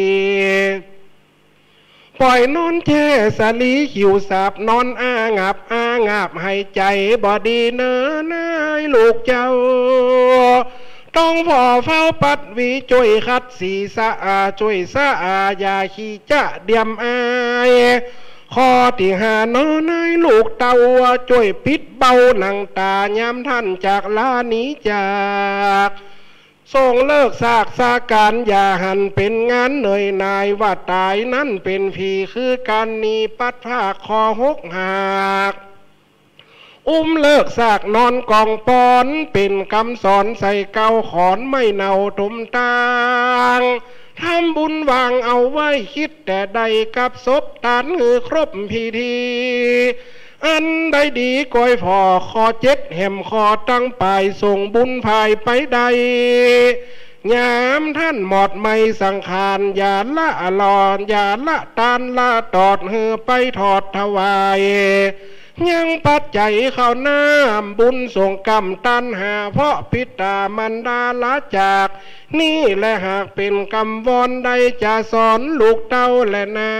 ปล่อยนอนแช่สลีหิวสาบนอนอ้างับอ้างับให้ใจบ่ดีเนื้อนายลูกเจ้าต้องพอเฝ้าปัดวีช่วยคัดสีสะอาช่วยสะอาอย่าขี้จะเดียมอายข้อที่หานอนายลูกเต่าช่วยปิดเบาหนังตายามท่านจากลานี้จากส่งเลิกซากซาการอย่าหันเป็นงานเหนื่อยนายว่าตายนั้นเป็นผีคือการนีปัดผ้าคอหกหักอุ้มเลิกซากนอนกองปอนเป็นคำสอนใส่เกาขอนไม่เนาทุมตางทำบุญวางเอาไว้คิดแต่ใดกับศพตานหือครบพิธีอันใดดีก้อยพอคอเจ็ดแหมคอตั้งปลายส่งบุญภายไปใดยามท่านหมดไม่สังขารอย่าละลอนอย่าละตานละตอดเฮือไปถอดถวายยังปัจจัยเข้าน้ำบุญส่งกรรมตันหาเพราะพิตามันดาละจากนี่แหละหากเป็นกรรมวอนใดจะสอนลูกเต้าแลนะ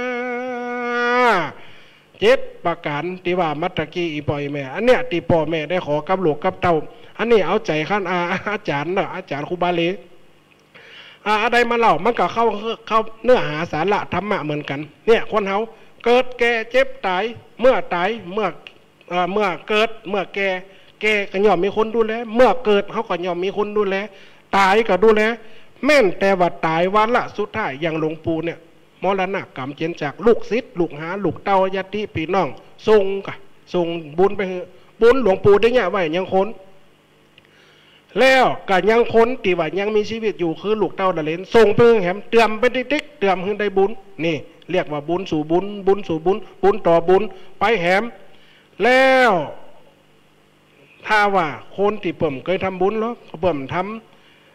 เจ็ดประการที่ว่ามัตตะกี้อีปอยแม่อันเนี้ยที่พ่อแม่ได้ขอกับลูกกับเต้าอันนี้เอาใจขั้นอาอาจารย์เนาะอาจารย์ครูบาลีอาอะไรมาเล่ามันก็เข้าเข้าเนื้อหาสาระธรรมะเหมือนกันเนี่ยคนเฮาเกิดแก่เจ็บตายเมื่อตายเมื่อเมื่อเกิดเมื่อแก่แก่ก็ย่อมมีคนดูแลเมื่อเกิดเขาก็ย่อมมีคนดูแลตายก็ดูแลแม่นแต่ว่าตายวันละสุดท้ายอย่างหลวงปู่เนี่ยมรณะกรรมเจนจากลูกศิษย์ลูกหาลูกเต้าญาติพี่น้องส่งกะส่งบุญไปบุญหลวงปู่ได้เนี่ยไว้ยังคนแล้วก็ยังคนที่ว่ายังมีชีวิตอยู่คือลูกเต้าดาเลนส่งไปแหมเตรียมไปติ๊กเตรียมขึ้นได้บุญนี่เรียกว่าบุญสู่บุญบุญสู่บุญบุญต่อบุญไปแหมแล้วถ้าว่าคนที่เปิ่มเคยทำบุญแล้วเปิ่มท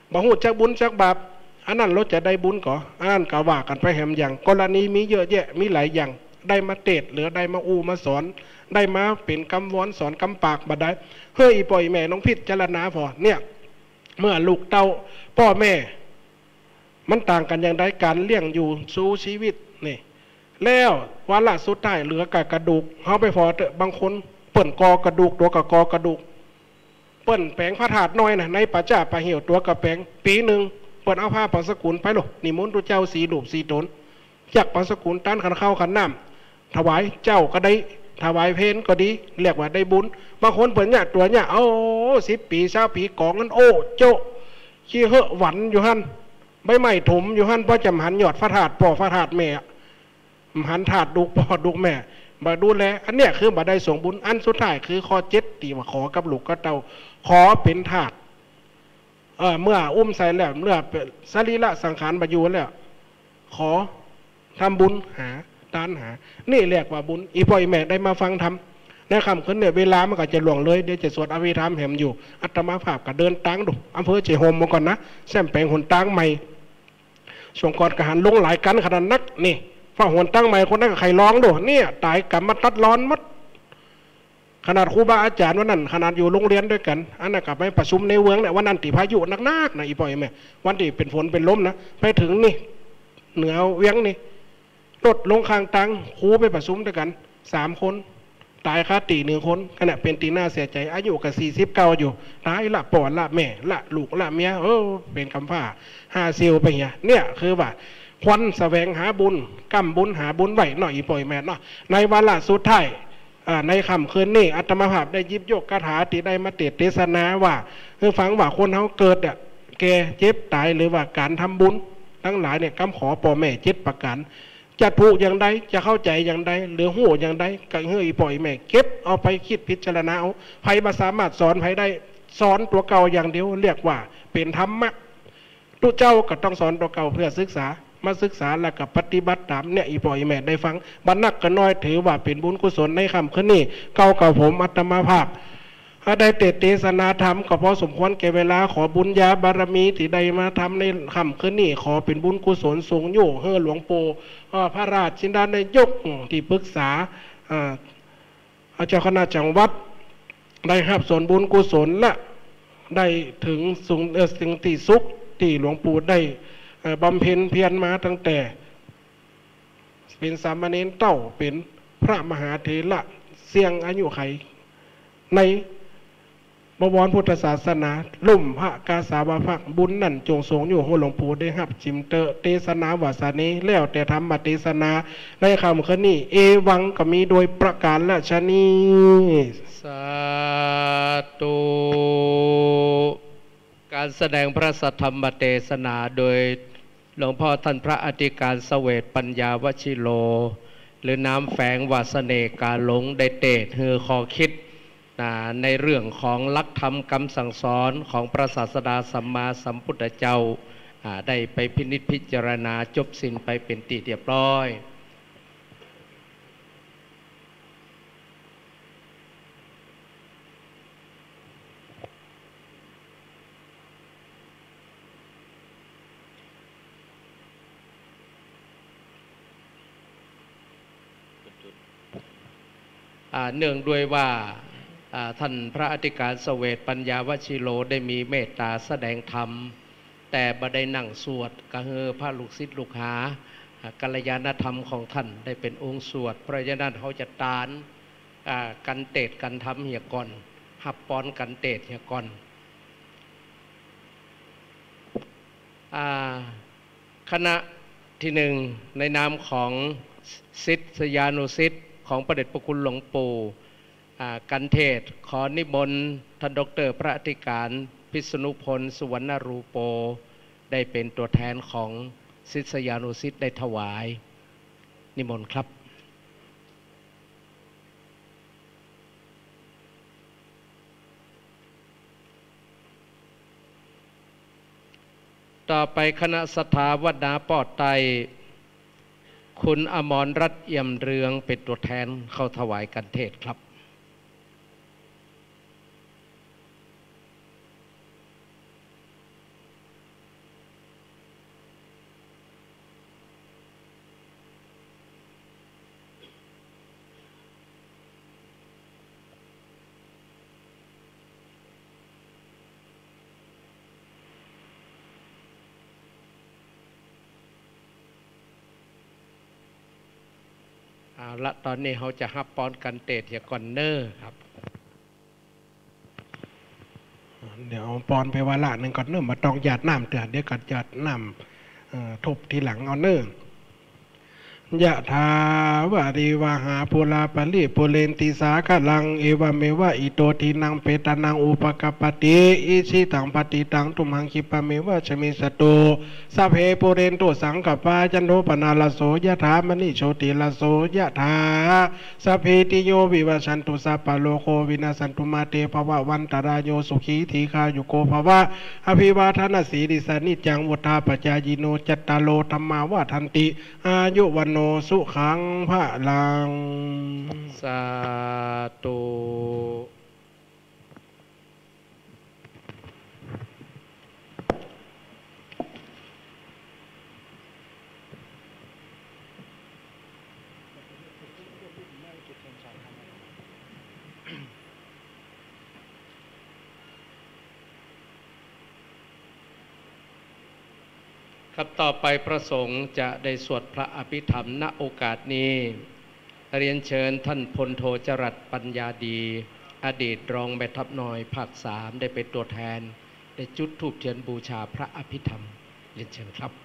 บ่ฮู้จักบุญจักบาปอันนั้นเราจะได้บุญก่ออันนั้นก็ว่ากันไปแหมอย่างกรณีมีเยอะแยะมีหลายอย่างได้มาเทศหรือได้มาอู้มาสอนได้มาเป็นคำวอนสอนคำปากบัดได้เฮ้ยปล่อยแม่น้องพิจารณาพอเนี่ยเมื่อลูกเต้าพ่อแม่มันต่างกันอย่างไรการเลี้ยงอยู่สู้ชีวิตนี่แล้ววันละสุดท้ายเหลือกกระดูกเฮาไปพอเถอะบางคนเปิ่นกอกระดูกตัวกับกอกระดูกเปิ่นแปลงพระธาตุน้อยนะในป่าจ้าป่าเหี่ยวตัวกับแปลงปีหนึ่งเปิ่นเอาผ้าปังสกุลไปหรอกนิมนต์ตัวเจ้าสีหลูบสีตนจากปังสกุลต้านขันเข้าขันน้ำถวายเจ้าก็ได้ถวายเพนก็ดีเรียกว่าได้บุญบางคนเปิ่นเนี่ยตัวเนี่ยโอ้สิบปีเช้าปีกองนั้นโอ้โจขี้เหอะหวันอยู่ฮั่นใบไม้ถมอยู่ฮั่นเพราะจำหันหยอดพระธาตุป่อพระธาตุแม่หันถาดดูปอดูแม่มาดูแลอันเนี้ยคือมาได้ส่งบุญอันสุดท้ายคือข้อเจ็ดตีว่าขอกับลูกก็เตาขอเป็นถาดเออเมื่ออุ้มใส่แล้วเมื่อสรีระสังขารบรรยุแล้วขอทำบุญหาทานหานี่เรียกว่าบุญอีพ่ออีแม่ได้มาฟังทำในคำขึ้นเนี่ยเวลามันก็จะหลวงเลยเดี๋ยวจะสวดอภิธรรมแหมอยู่อัตมาภาพก็เดินตั้งดูอำเภอเจโฮมมาก่อนนะแซมแปลงหนตั้งใหม่ช่วงก่อนกระหันลงหลายกันขนาดนักนี่ฝ่าหวนตั้งใหม่คนนั้นกับใครร้องดูเนี่ยตายกลับมาตัดร้อนมัดขนาดครูบาอาจารย์วันนั้นขนาดอยู่โรงเรียนด้วยกันอันนั้นกลับไปประชุมในเวืองเนี่ยวันนั้นติพายุนักนักนะอีปอยแม่วันที่เป็นฝนเป็นลมนะไปถึงนี่เหนือเวียงนี่รถลงคางตังครูไปประชุมด้วยกันสามคนตายคาตีหนึ่งคนขณะเป็นตีหน้าเสียใจอายุกับสี่สิบเก้าอยู่ตายละปอดละแม่ละลูกละเมียเออเป็นคำผ้าห้าซิลไปเงี้ยเนี่ยคือว่าควันแสวงหาบุญกำบุญหาบุญไหวหน่อยปล่อยแม่เนาะในวาระสุดท้ายในคำคืนนี้อัตมาภาพได้ยิบยกคาถาที่ได้มาเทศเทศนาว่าคือฟังว่าคนเขาเกิดเนี่ยแก่เจ็บตายหรือว่าการทำบุญทั้งหลายเนี่ยคำขอพ่อแม่เจ็ดประการจะถูกอย่างใดจะเข้าใจอย่างใดหรือหูอย่างใดก็เฮ้ยปล่อยแม่เก็บเอาไปคิดพิจารณาเอาใครมาสามารถสอนใครได้สอนตัวเก่าอย่างเดียวเรียกว่าเป็นธรรมะตัวเจ้าก็ต้องสอนตัวเก่าเพื่อศึกษามาศึกษาแล้วกับปฏิบัติตามเนี่ยอีปอยแม่ได้ฟังบรรณักกันน้อยถือว่าเป็นบุญกุศลในคำคืนนี้เก่ากับผมอัตมาภาพได้เตเทศนาธรรมก็พอสมควรแก่เวลาขอบุญญาบารมีที่ได้มาทำในคำคืนนี้ขอเป็นบุญกุศลสูงอยู่เฮือหลวงปู่พระราชชินดาในยกที่ปรึกษาอาจารย์คณะจังหวัดได้รับส่วนบุญกุศลและได้ถึงสูงสิ่งที่สุขที่หลวงปู่ได้บำเพ็ญเพียรมาตั้งแต่เป็นสามเณรเต้าเป็นพระมหาเถระเสี่ยงอายุไขในบวรพุทธศาสนาลุ่มพระกาสาวพักบุญนั่นจงทรงอยู่หัวหลวงปู่ได้ครับจิมเตเทศนาวาสานี้แล้วแต่ธรรมเทศนาในคำคืนนี้เอวังก็มีโดยประการและชนีสาธุการแสดงพระสัทธรรมเทศนาโดยหลวงพ่อท่านพระอธิการเสวตปัญญาวชิโลหรือน้ำแฝงวาสเนกาหลงได้เตศเฮือคอคิดในเรื่องของลักธรรมคำสั่งสอนของพระศาสดาสัมมาสัมพุทธเจ้าได้ไปพินิจพิจารณาจบสิ้นไปเป็นที่เรียบร้อยเนื่องด้วยว่าท่านพระอธิการเสวตปัญญาวชิโลได้มีเมตตาแสดงธรรมแต่บ่ได้นั่งสวดกระเฮอพระลูกศิษย์ลูกหากัลยาณธรรมของท่านได้เป็นองค์สวดเพราะฉะนั้นเขาจะตานกันเตศกันทำเหี่ยก่อนหับปอนกันเตศเหี่ยก่อนคณะที่หนึ่งในนามของศิษยานุศิษย์ของพระเดชพระคุณหลวงปู่กันเทศขอนิมนต์ท่านดร.พระอธิการพิษณุพลสุวรรณรูโปได้เป็นตัวแทนของศิษยานุศิษย์ได้ถวายนิมนต์ครับต่อไปคณะสถาวัดนาปอดไตคุณอมรรัตน์เอี่ยมเรืองเป็นตัวแทนเข้าถวายกันเทศครับเอาละตอนนี้เขาจะฮับปอนกันเตะเหียก่อนเนอร์ครับเดี๋ยวปอนไปวาระหนึ่งก่อนเนอร์มาต้องหยาดน้ำเตือนเดี๋ยวกัดหยาดน้ำทบทีหลังเอาเนอร์ยะถาวะริวหาปุราปลิปุเรนติสากลังเอวเมวะอิโตทินังเปตานังอุปกปติอิชิตังปฏิตังตุมหังคิปะเมวะชมิสตุสัพเพปุเรนตุสังกปาจันโทปนาลโสยะถามณิโชติลโสยะถาสัพเพติโยวิวัชันตุสัพพะโลโควินาสันตุมาเตภวะวันตรายโยสุขีทีคายุโกภวะอภิวาทนาสีริสานิจังวุฒาปจายโนจัตตาโลธรรมาวะทันติอายุวันโนสุขังพระลังสาธุครับต่อไปพระสงฆ์จะได้สวดพระอภิธรรมณโอกาสนี้เรียนเชิญท่านพลโทจรัสปัญญาดีอดีตรองแม่ทัพน้อยภาคสามได้เป็นตัวแทนได้จุดธูปเทียนบูชาพระอภิธรรมเรียนเชิญครับ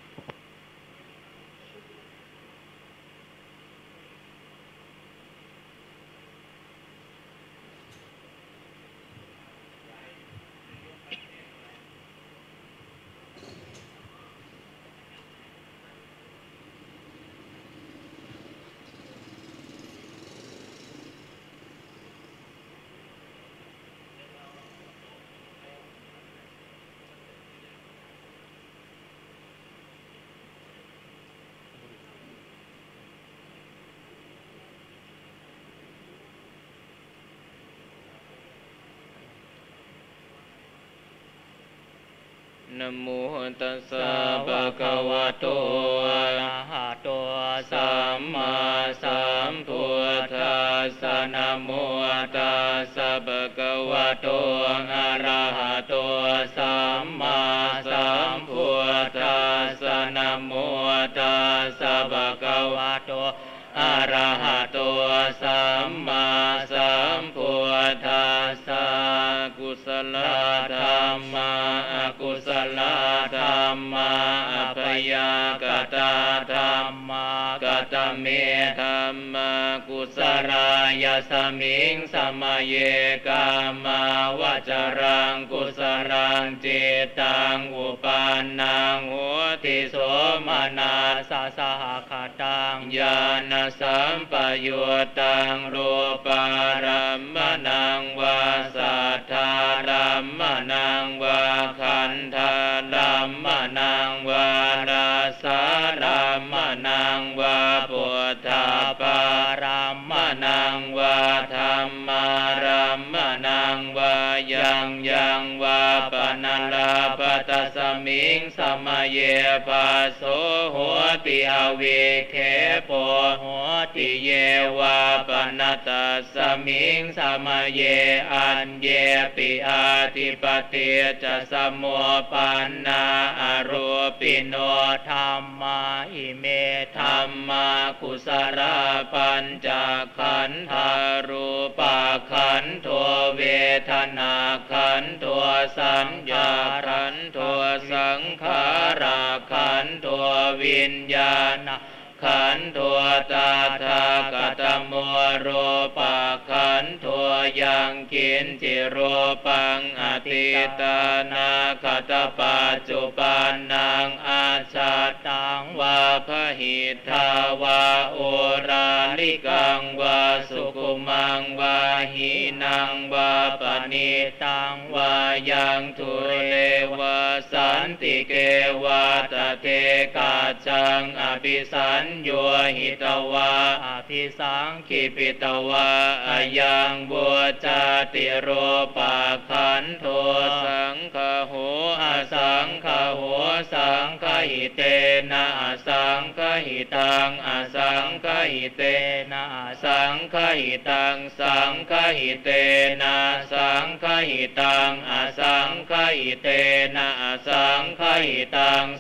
นะโมตัสสะภะคะวะโตอะระหะโตสัมมาสัมพุทธัสสะนะโมตัสสะภะคะวะโตอะระหะโตสัมมาสัมพุทธัสสะนะโมตัสสะภะคะวะโตอะระหะโตสัมมาสัมพุทธัสสะกุศลธรรมะอกุศลธรรมะอัพยากตาธรรมะกตเมธรรมะกุศลายสมิงสมเยกามาวจรังกุศลังจิตตังอุปานังโหติโสมนัสสะสหคตังญาณสัมปยุตตังรูปารัมมนังวาสัทธารัมมนังวาขันธารัมมนังวาราสารัมมนังวาพุทธาปารัมมนังวาธัมมารัมมนังวายังยังวาปนัลลาปตัสมิงสมเยปัสโสโหติอวิเคโปโหติเยวาปนัตตัสมิงสมเยอันเยปิอาติปติจะสมุปันนาอรูปิโนธัมมาอิเมธัมมากุสลปัญจขันธารูปขันโทเวทนาขันโทสัญญาขันโทสังขาราขันโทวิญญาณขันโทตาทากตโมโรปะขันโทยังกินจิโรปังอติตานาคตปัจจุปันนังอาชาตังวาพหิทาวาโอราลิกังวาสุขุมังวาหินังวาปณิตังวายังทุเลวาสันติเกวาตเทกาจังอภิสัญโยหิตวาอภิสังขิปิตวาอายังบัวจาติโรปะขันโทสังฆโหอสังฆโหสังฆหิเตนะอสังฆหิตังอสังฆหิเตนะอสังฆหิตังสังฆหิเตนะสังฆหิตังอสังฆหิเตนะอสังฆหิตังสัม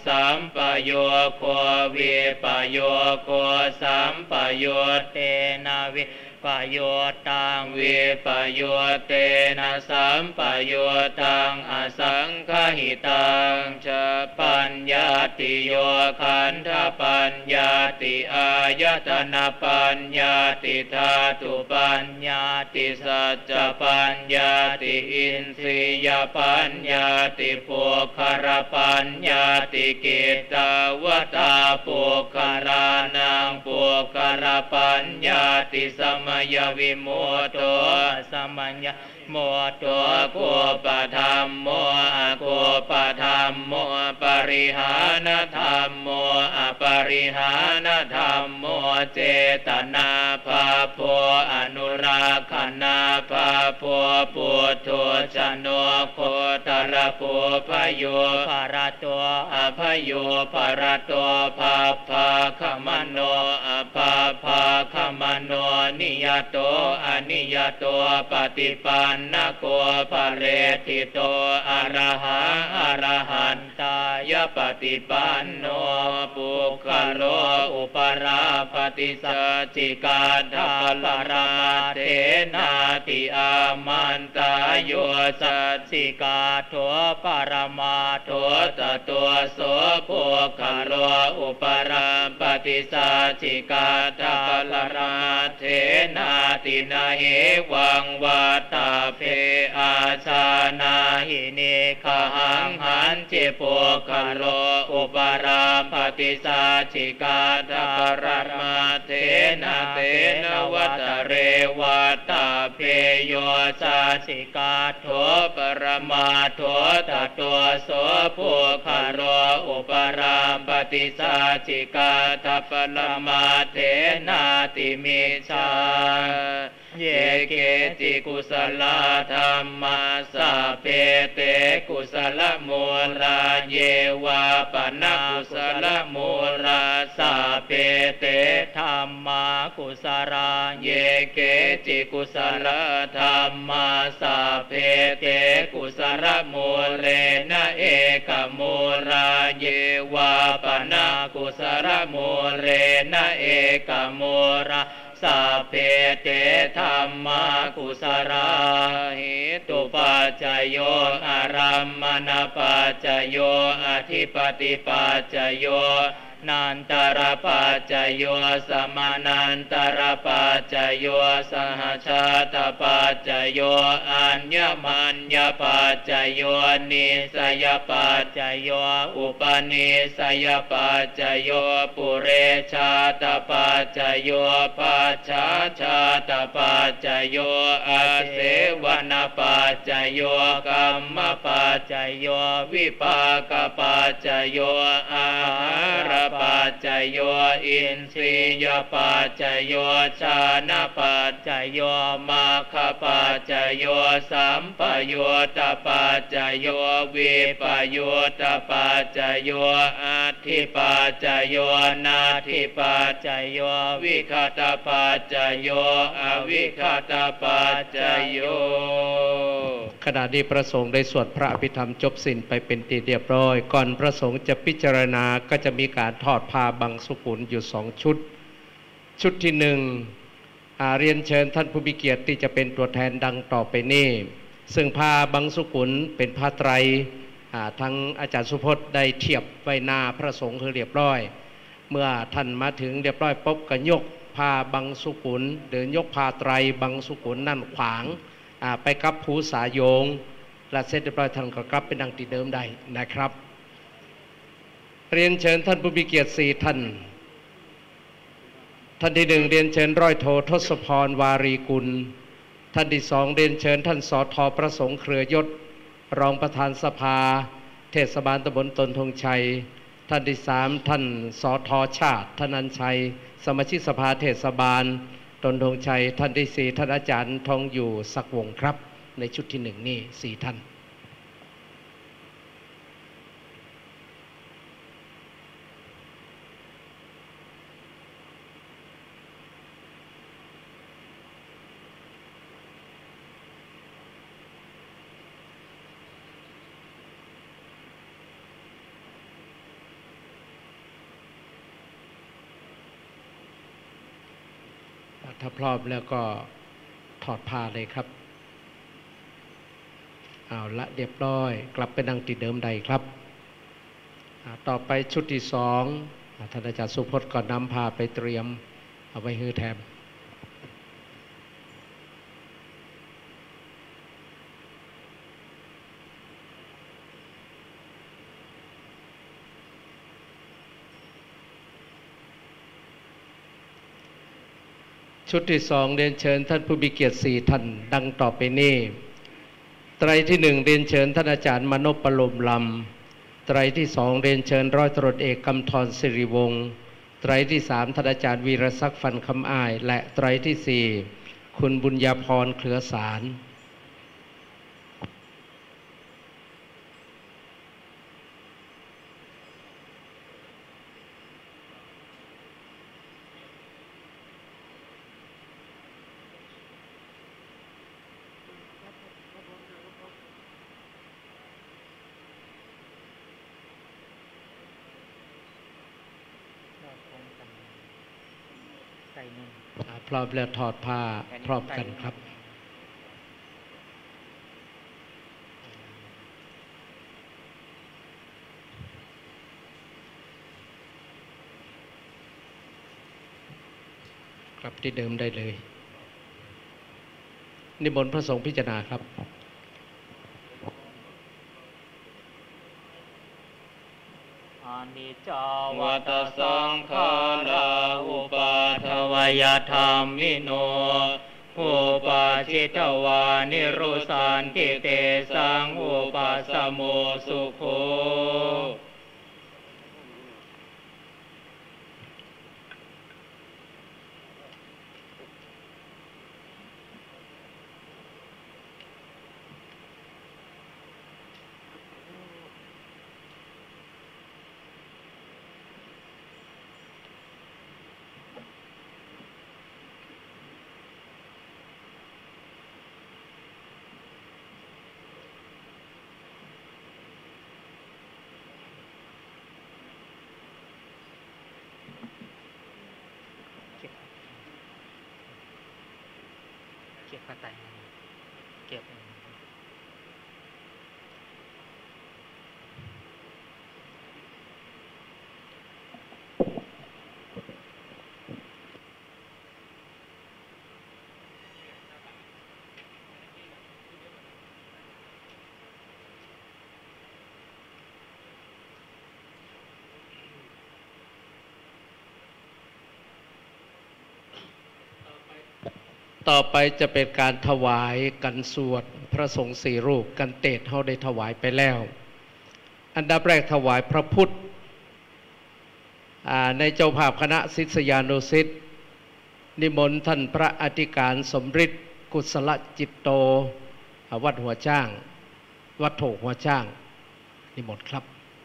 ปโยโควิปโยโคสัมปโยเตนะวิปโยตังวิปโยเตนะสัมปโยตังอสังคหิตังชปัญญาติโยขันธปัญญาติอายตนะปัญญาติธาตุปัญญาติสัจจปัญญาติอินทรียปัญญาติปุคคารปัญญาติกิตตาวตาปุคคารานังปุคคารปัญญาติสมยวิมุตโตสมัญญโมโตโกปะธรรมโมอะโกปะธรรมโมปริหานธรรมโมอปริหานธรรมโมเจตนาภาโพอนุราคณาภาโพปุถุชโนโคตรโพพโยภารโตอภโยภารโตภาภาคมโนอภาภาคมโนนิยโตอนิยโตปฏิปันนโกภเรติโตอะระหะอะระหันตายปฏิปันโนปุคคโลอุปราปฏิสัจจิกาธาปรมาเทนาติอามันตาโยสัจจิกาโทปรมาโทตตัวโสปุคคโลอุปราปฏิสัจจิกาธาปรมาเทนาตินาเหวังวัตตาเพอาชานาหินิขังหันจิปุคคโลอุปราปฏิสัจจิกาธาปรมาเทนะเตนะวัตเรวัตตาเพโยสัจจิกาโทปรมาโทตตัวโสปุคคโลอุปราปฏิสัจจิกาธาปรมาเทนะติมิชาเยเกจิกุศลธรรมาสัพเพเตกุศลมูลาเยวาปนะกุศลมูลาสัพเพเตธรรมากุศลาเยเกจิกุศลธรรมาสัพเพเตกุศลมูเลนะเอกมูลาเยวาปนะกุศลมูเลนะเอกมูลาสัพเพเตธัมมากุศลาหิตุปัจจโยอารัมมณปัจจโยอธิปติปัจจโยนันตรปัจจโยสมานันตรปัจจโยสหชาตปัจจโยอัญญมัญญปัจจโยนิสยปัจจโยอุปนิสยปัจจโยปุเรชาตปัจจโยปัจฉาชาตปัจจโยอาเสวนปัจจโยกัมมปัจจโยวิปากปัจจโยอาหารปัจจโยอินทรียปัจจโยชานะปัจจโยมัคคปัจจโยสัมปโยตปัจจโยวิปโยตปัจจโยอัตถิปัจจโยนาทิปัจจโยวิคตปัจจโยอวิคตปัจจโยขณะนี้พระสงฆ์ได้สวดพระอภิธรรมจบสิ้นไปเป็นที่เรียบร้อยก่อนพระสงฆ์จะพิจารณาก็จะมีการทอดผ้าบังสุกุลอยู่สองชุดชุดที่หนึ่งเรียนเชิญท่านผู้มีเกียรติที่จะเป็นตัวแทนดังต่อไปนี้ซึ่งผ้าบังสุกุลเป็นผ้าไตรทั้งอาจารย์สุพจน์ได้เทียบไว้หน้าพระสงฆ์คือเรียบร้อยเมื่อท่านมาถึงเรียบร้อยปุ๊บก็ยกผ้าบังสุกุลเดินยกผ้าไตรบังสุกุลนั่นขวางไปกับภูสายโยงและเสร็จเรียบร้อยท่านก็กลับเป็นดังที่เดิมได้นะครับเรียนเชิญท่านผู้มีเกียรติสี่ท่านท่านที่หนึ่งเรียนเชิญร้อยโททศพรวารีกุลท่านที่สองเรียนเชิญท่านสทประสงค์เครือยศรองประธานสภาเทศบาลตำบลตนทงชัยท่านที่สามท่านสทชาติธนัญชัยสมาชิกสภาเทศบาลตนทงชัยท่านที่สี่ท่านอาจารย์ทองอยู่ศักดิ์วงศ์ครับในชุดที่หนึ่งนี่สี่ท่านถ้าพร้อมแล้วก็ถอดผ้าเลยครับเอาละเรียบร้อยกลับไปนั่งที่เดิมใดครับต่อไปชุดที่สองท่านอาจารย์สุพจน์ก่อนนำพาไปเตรียมเอาไว้ฮือแทนชุดที่สองเรียนเชิญท่านผู้มีเกียรติสี่ท่านดังต่อไปนี้ไตรที่หนึ่งเรียนเชิญท่านอาจารย์มนพปโลมลำไตรที่สองเรียนเชิญร้อยตำรวจเอกกำธรสิริวงศ์ไตรที่สามท่านอาจารย์วีรศักดิ์ฟันคำอ้ายและไตรที่สี่คุณบุญญาพรเครือสารพร้อมแล้วถอดผ้าพร้อมกันครับกลับที่เดิมได้เลยนิมนต์พระสงฆ์พิจารณาครับอานิจจาวัตสังขาราอุปาทวยธรรมิโนอุปาชิตวานิรุสันติเตสังอุปัสสโมสุโขเก็บผ้าไตรเก็บต่อไปจะเป็นการถวายกันสวดพระสงฆ์สี่รูปกันเตศเขาได้ถวายไปแล้วอันดับแรกถวายพระพุทธในเจ้าภาพคณะศิษยานุศิษย์นิมนต์ท่านพระอธิการสมฤทธิ์กุศลจิตโตวัดหัวจ้างวัดโถหัวจ้างนิมนต์ครับ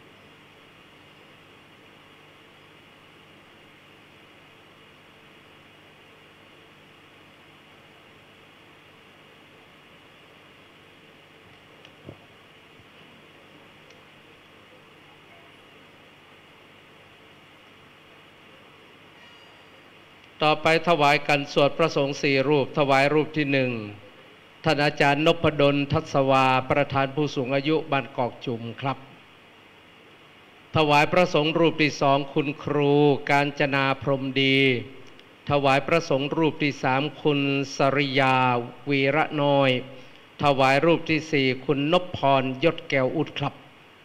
ต่อไปถวายกันสวดพระสงฆ์สี่รูปถวายรูปที่หนึ่งท่านอาจารย์นพดลทัศวาประธานผู้สูงอายุบ้านกอกจุ่มครับถวายพระสงฆ์รูปที่สองคุณครูกาญจนาพรหมดีถวายพระสงฆ์รูปที่สามคุณสริยาวีระน้อยถวายรูปที่สี่คุณนพพรยศแก้วอุดครับ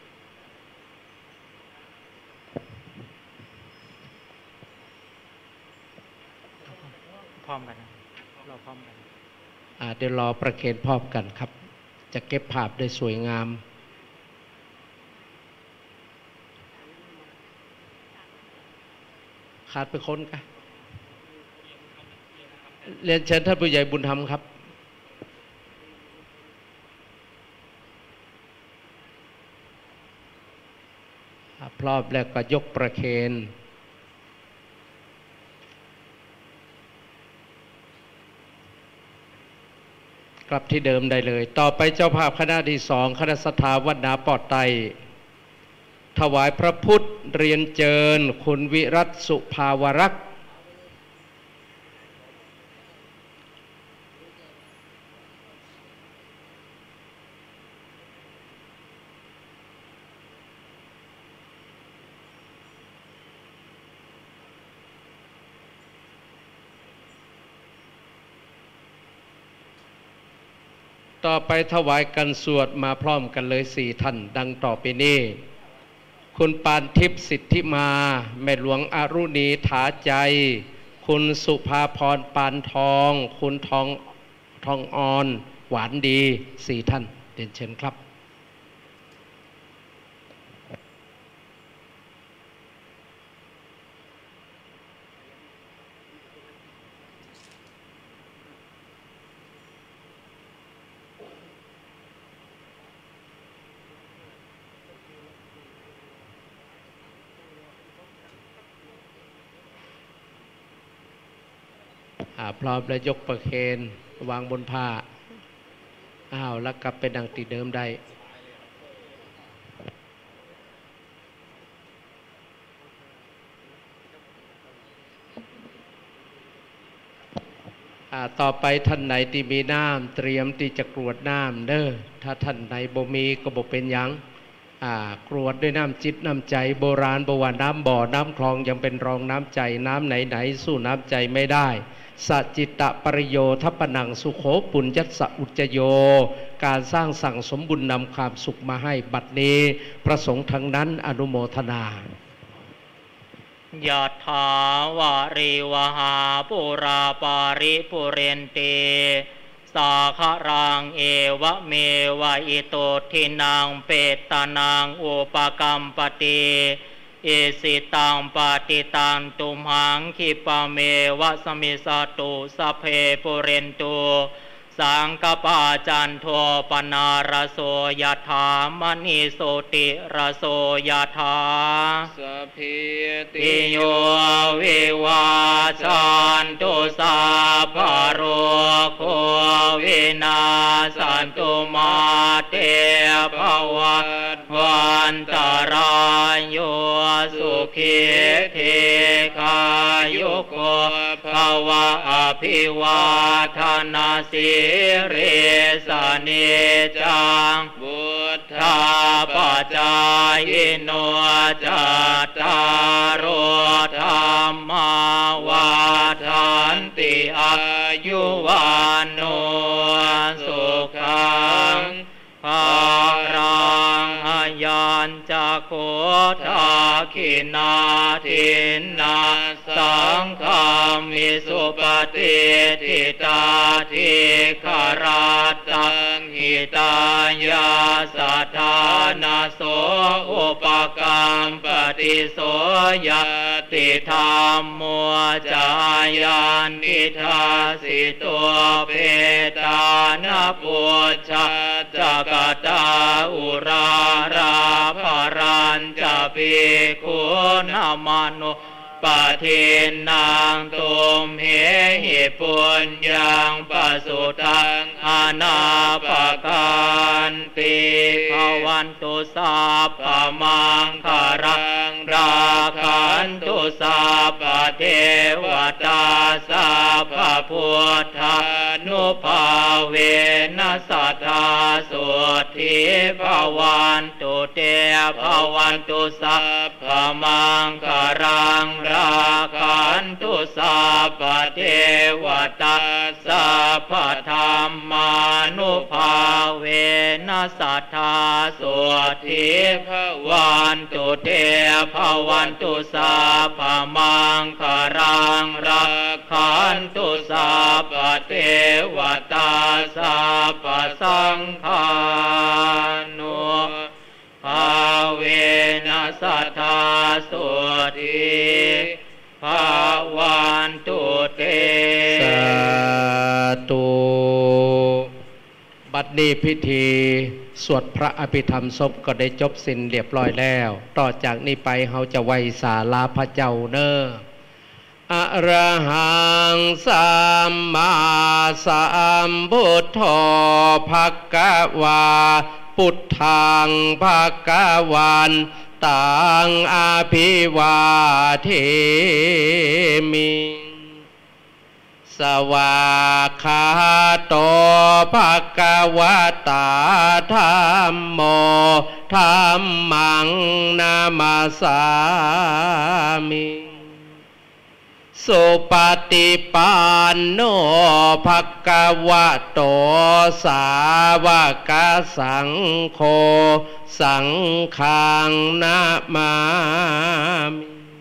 พร้อมกันนะเราพร้อมกันเดี๋ยวรอประเคนพร้อมกันครับจะเก็บภาพได้สวยงามขาดไปคนกันเรียนเชิญท่านผู้ใหญ่บุญธรรมครับพร้อมแล้วก็ยกประเคนกลับที่เดิมได้เลยต่อไปเจ้าภาพคณะที่สองคณะสถาวัดนาปอดไตถวายพระพุทธเรียนเจิญคุณวิรัตสุภาวรักษ์ต่อไปถวายกันสวดมาพร้อมกันเลยสี่ท่านดังต่อไปนี้คุณปานทิพย์สิทธิมาแม่หลวงอรุณีถาใจคุณสุภาพรปานทองคุณทองทองอ่อนหวานดีสี่ท่านเรียนเชิญครับพร้อมแล้วยกประเคนวางบนผ้าอ้าวแล้วกลับไปดังตีเดิมได้ต่อไปท่านไหนที่มีน้ำเตรียมที่จะกรวดน้ำเด้อถ้าท่านไหนบ่มีก็บ่เป็นหยังกรวดด้วยน้ำจิตน้ำใจโบราณบอกว่าน้ำบ่อน้ำคลองยังเป็นรองน้ำใจน้ำไหนไหนสู้น้ำใจไม่ได้สัจจิตะปริโยทัปปนังสุโขปุญญัสสะอุจโยการสร้างสั่งสมบุญนำความสุขมาให้บัดนี้ประสงค์ทั้งนั้นอนุโมทนายะถาวาริวหาปุราปาริปุเรนติสาคารังเอวะเมวะอิโตทินังเปตานังอุปกัมปติอิสิตังปฏิตังตุมหังคิปะเมวะสมิสตุสัพเพปุเรนตุสังกปาจันโทปนารโสยถามณิโสติรโสยถาสัพพิติโยวิวาจันตุสัพพโรโควินาสันตุมาเตภวัตวันตรายโยสุขีเทคายุโกภวะอภิวาทนาสิเรสเนจังบุตธาปัจจายโนจัตตารโอธรรมาวาทันติอายุวันโนสุขังภารังอายัญจะโคทาคินาทินนาสังฆามิสุปฏิทิตาทิคาราตังหิตายาสัทธานาโสอุปกัมปติโสยติธรรมมัวจายันนิทาสิตัวเปตานาปุชะจักตาอุราราภรัญจะปิคุนามานุปะเทนังตุมเหหิปุญญังปสุตังอนาปกันติภวันตุสัพพมังคารังราคันตุสัพพเทวตาสัพพพุทธานุภาเวนัสสัทธาสุทิภวันตุเตภวันตุสัพพมังคารังราคันตุสัพพเทวตาสัพพธรรมานุภาเวนัสสัทธาสุทิภวันตุเตภวันตุสัพพมังคารังราคันตุสัพพเทวตาสัพพสังฆานุภาเวนัสสัทธาสุทิภวันตุเตสาธุบัดนี้พิธีสวดพระอภิธรรมศพก็ได้จบสิ้นเรียบร้อยแล้วต่อจากนี้ไปเราจะไหว้ศาลาพระเจ้าเนออะระหังสัมมาสัมพุทโธภควาพุทธังภควันตังอาภิวาเทมิสวากขาโตภควตาธัมโมธัมมังนามาสามิสสุปฏิปันโนภควโตสาวกสังโฆสังฆังนะมามิ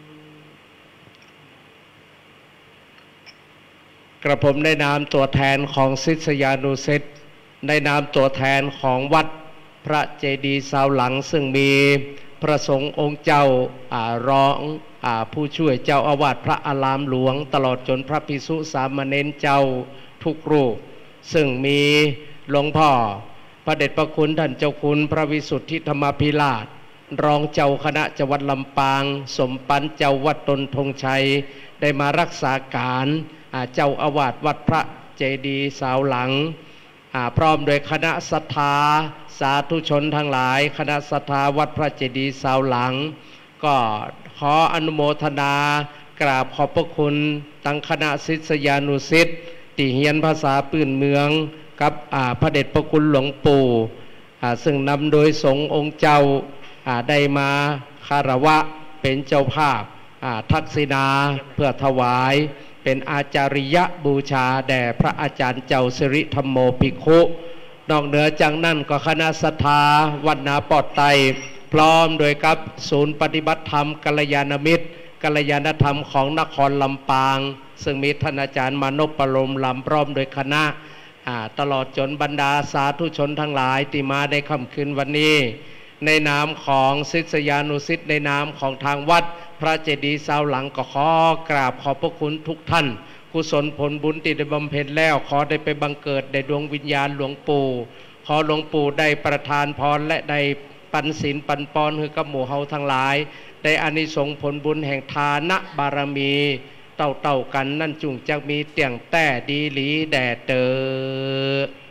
กระผมได้นามตัวแทนของศิษยานุศิษย์ได้นามตัวแทนของวัดพระเจดีย์เสาหลังซึ่งมีพระสงฆ์องค์เจ้าอ่ารองอ่าผู้ช่วยเจ้าอาวาสพระอารามหลวงตลอดจนพระภิกษุสามเณรเจ้าทุกรูปซึ่งมีหลวงพ่อพระเดชพระคุณท่านเจ้าคุณพระวิสุทธิธรรมภิราชรองเจ้าคณะจังหวัดลำปางสมปันเจ้าวัดตนธงชัยได้มารักษาการเจ้าอาวาสวัดพระเจดีย์เสาหลังพร้อมโดยคณะศรัทธาสาธุชนทั้งหลายคณะศรัทธาวัดพระเจดีย์เสาหลังก็ขออนุโมทนากราบขอบพระคุณตั้งคณะศิษยานุศิษย์ที่เรียนภาษาปืนเมืองกับพระเดชพระคุณหลวงปู่ซึ่งนำโดยสงฆ์องค์เจ้าได้มาคารวะเป็นเจ้าภาพทักษิณาเพื่อถวายเป็นอาจาริยบูชาแด่พระอาจารย์เจ้าสิริธรรมโมภิกขุนอกเหนือจากนั้นก็คณะศรัทธาวัดนาปอดไตพร้อมโดยกับศูนย์ปฏิบัติธรรมกัลยาณมิตรกัลยาณธรรมของนครลำปางซึ่งมีท่านอาจารย์มานพปรมลำพร้อมโดยคณะตลอดจนบรรดาสาธุชนทั้งหลายที่มาได้ค่ำคืนวันนี้ในนามของศิษยานุศิษย์ในนามของทางวัดพระเจดีย์เสาหลังก็ขอกราบขอบพระคุณทุกท่านกุศลผลบุญที่ได้บำเพ็ญแล้วขอได้ไปบังเกิดในดวงวิญญาณหลวงปู่ขอหลวงปู่ได้ประทานพรและได้ปันศีลปันปอนให้กับหมู่เฮาทั้งหลายได้อานิสงส์ผลบุญแห่งทานบารมีเต่าๆกันนั่นจุงจะมีเตี่ยงแต่ดีหลีแด่เตอ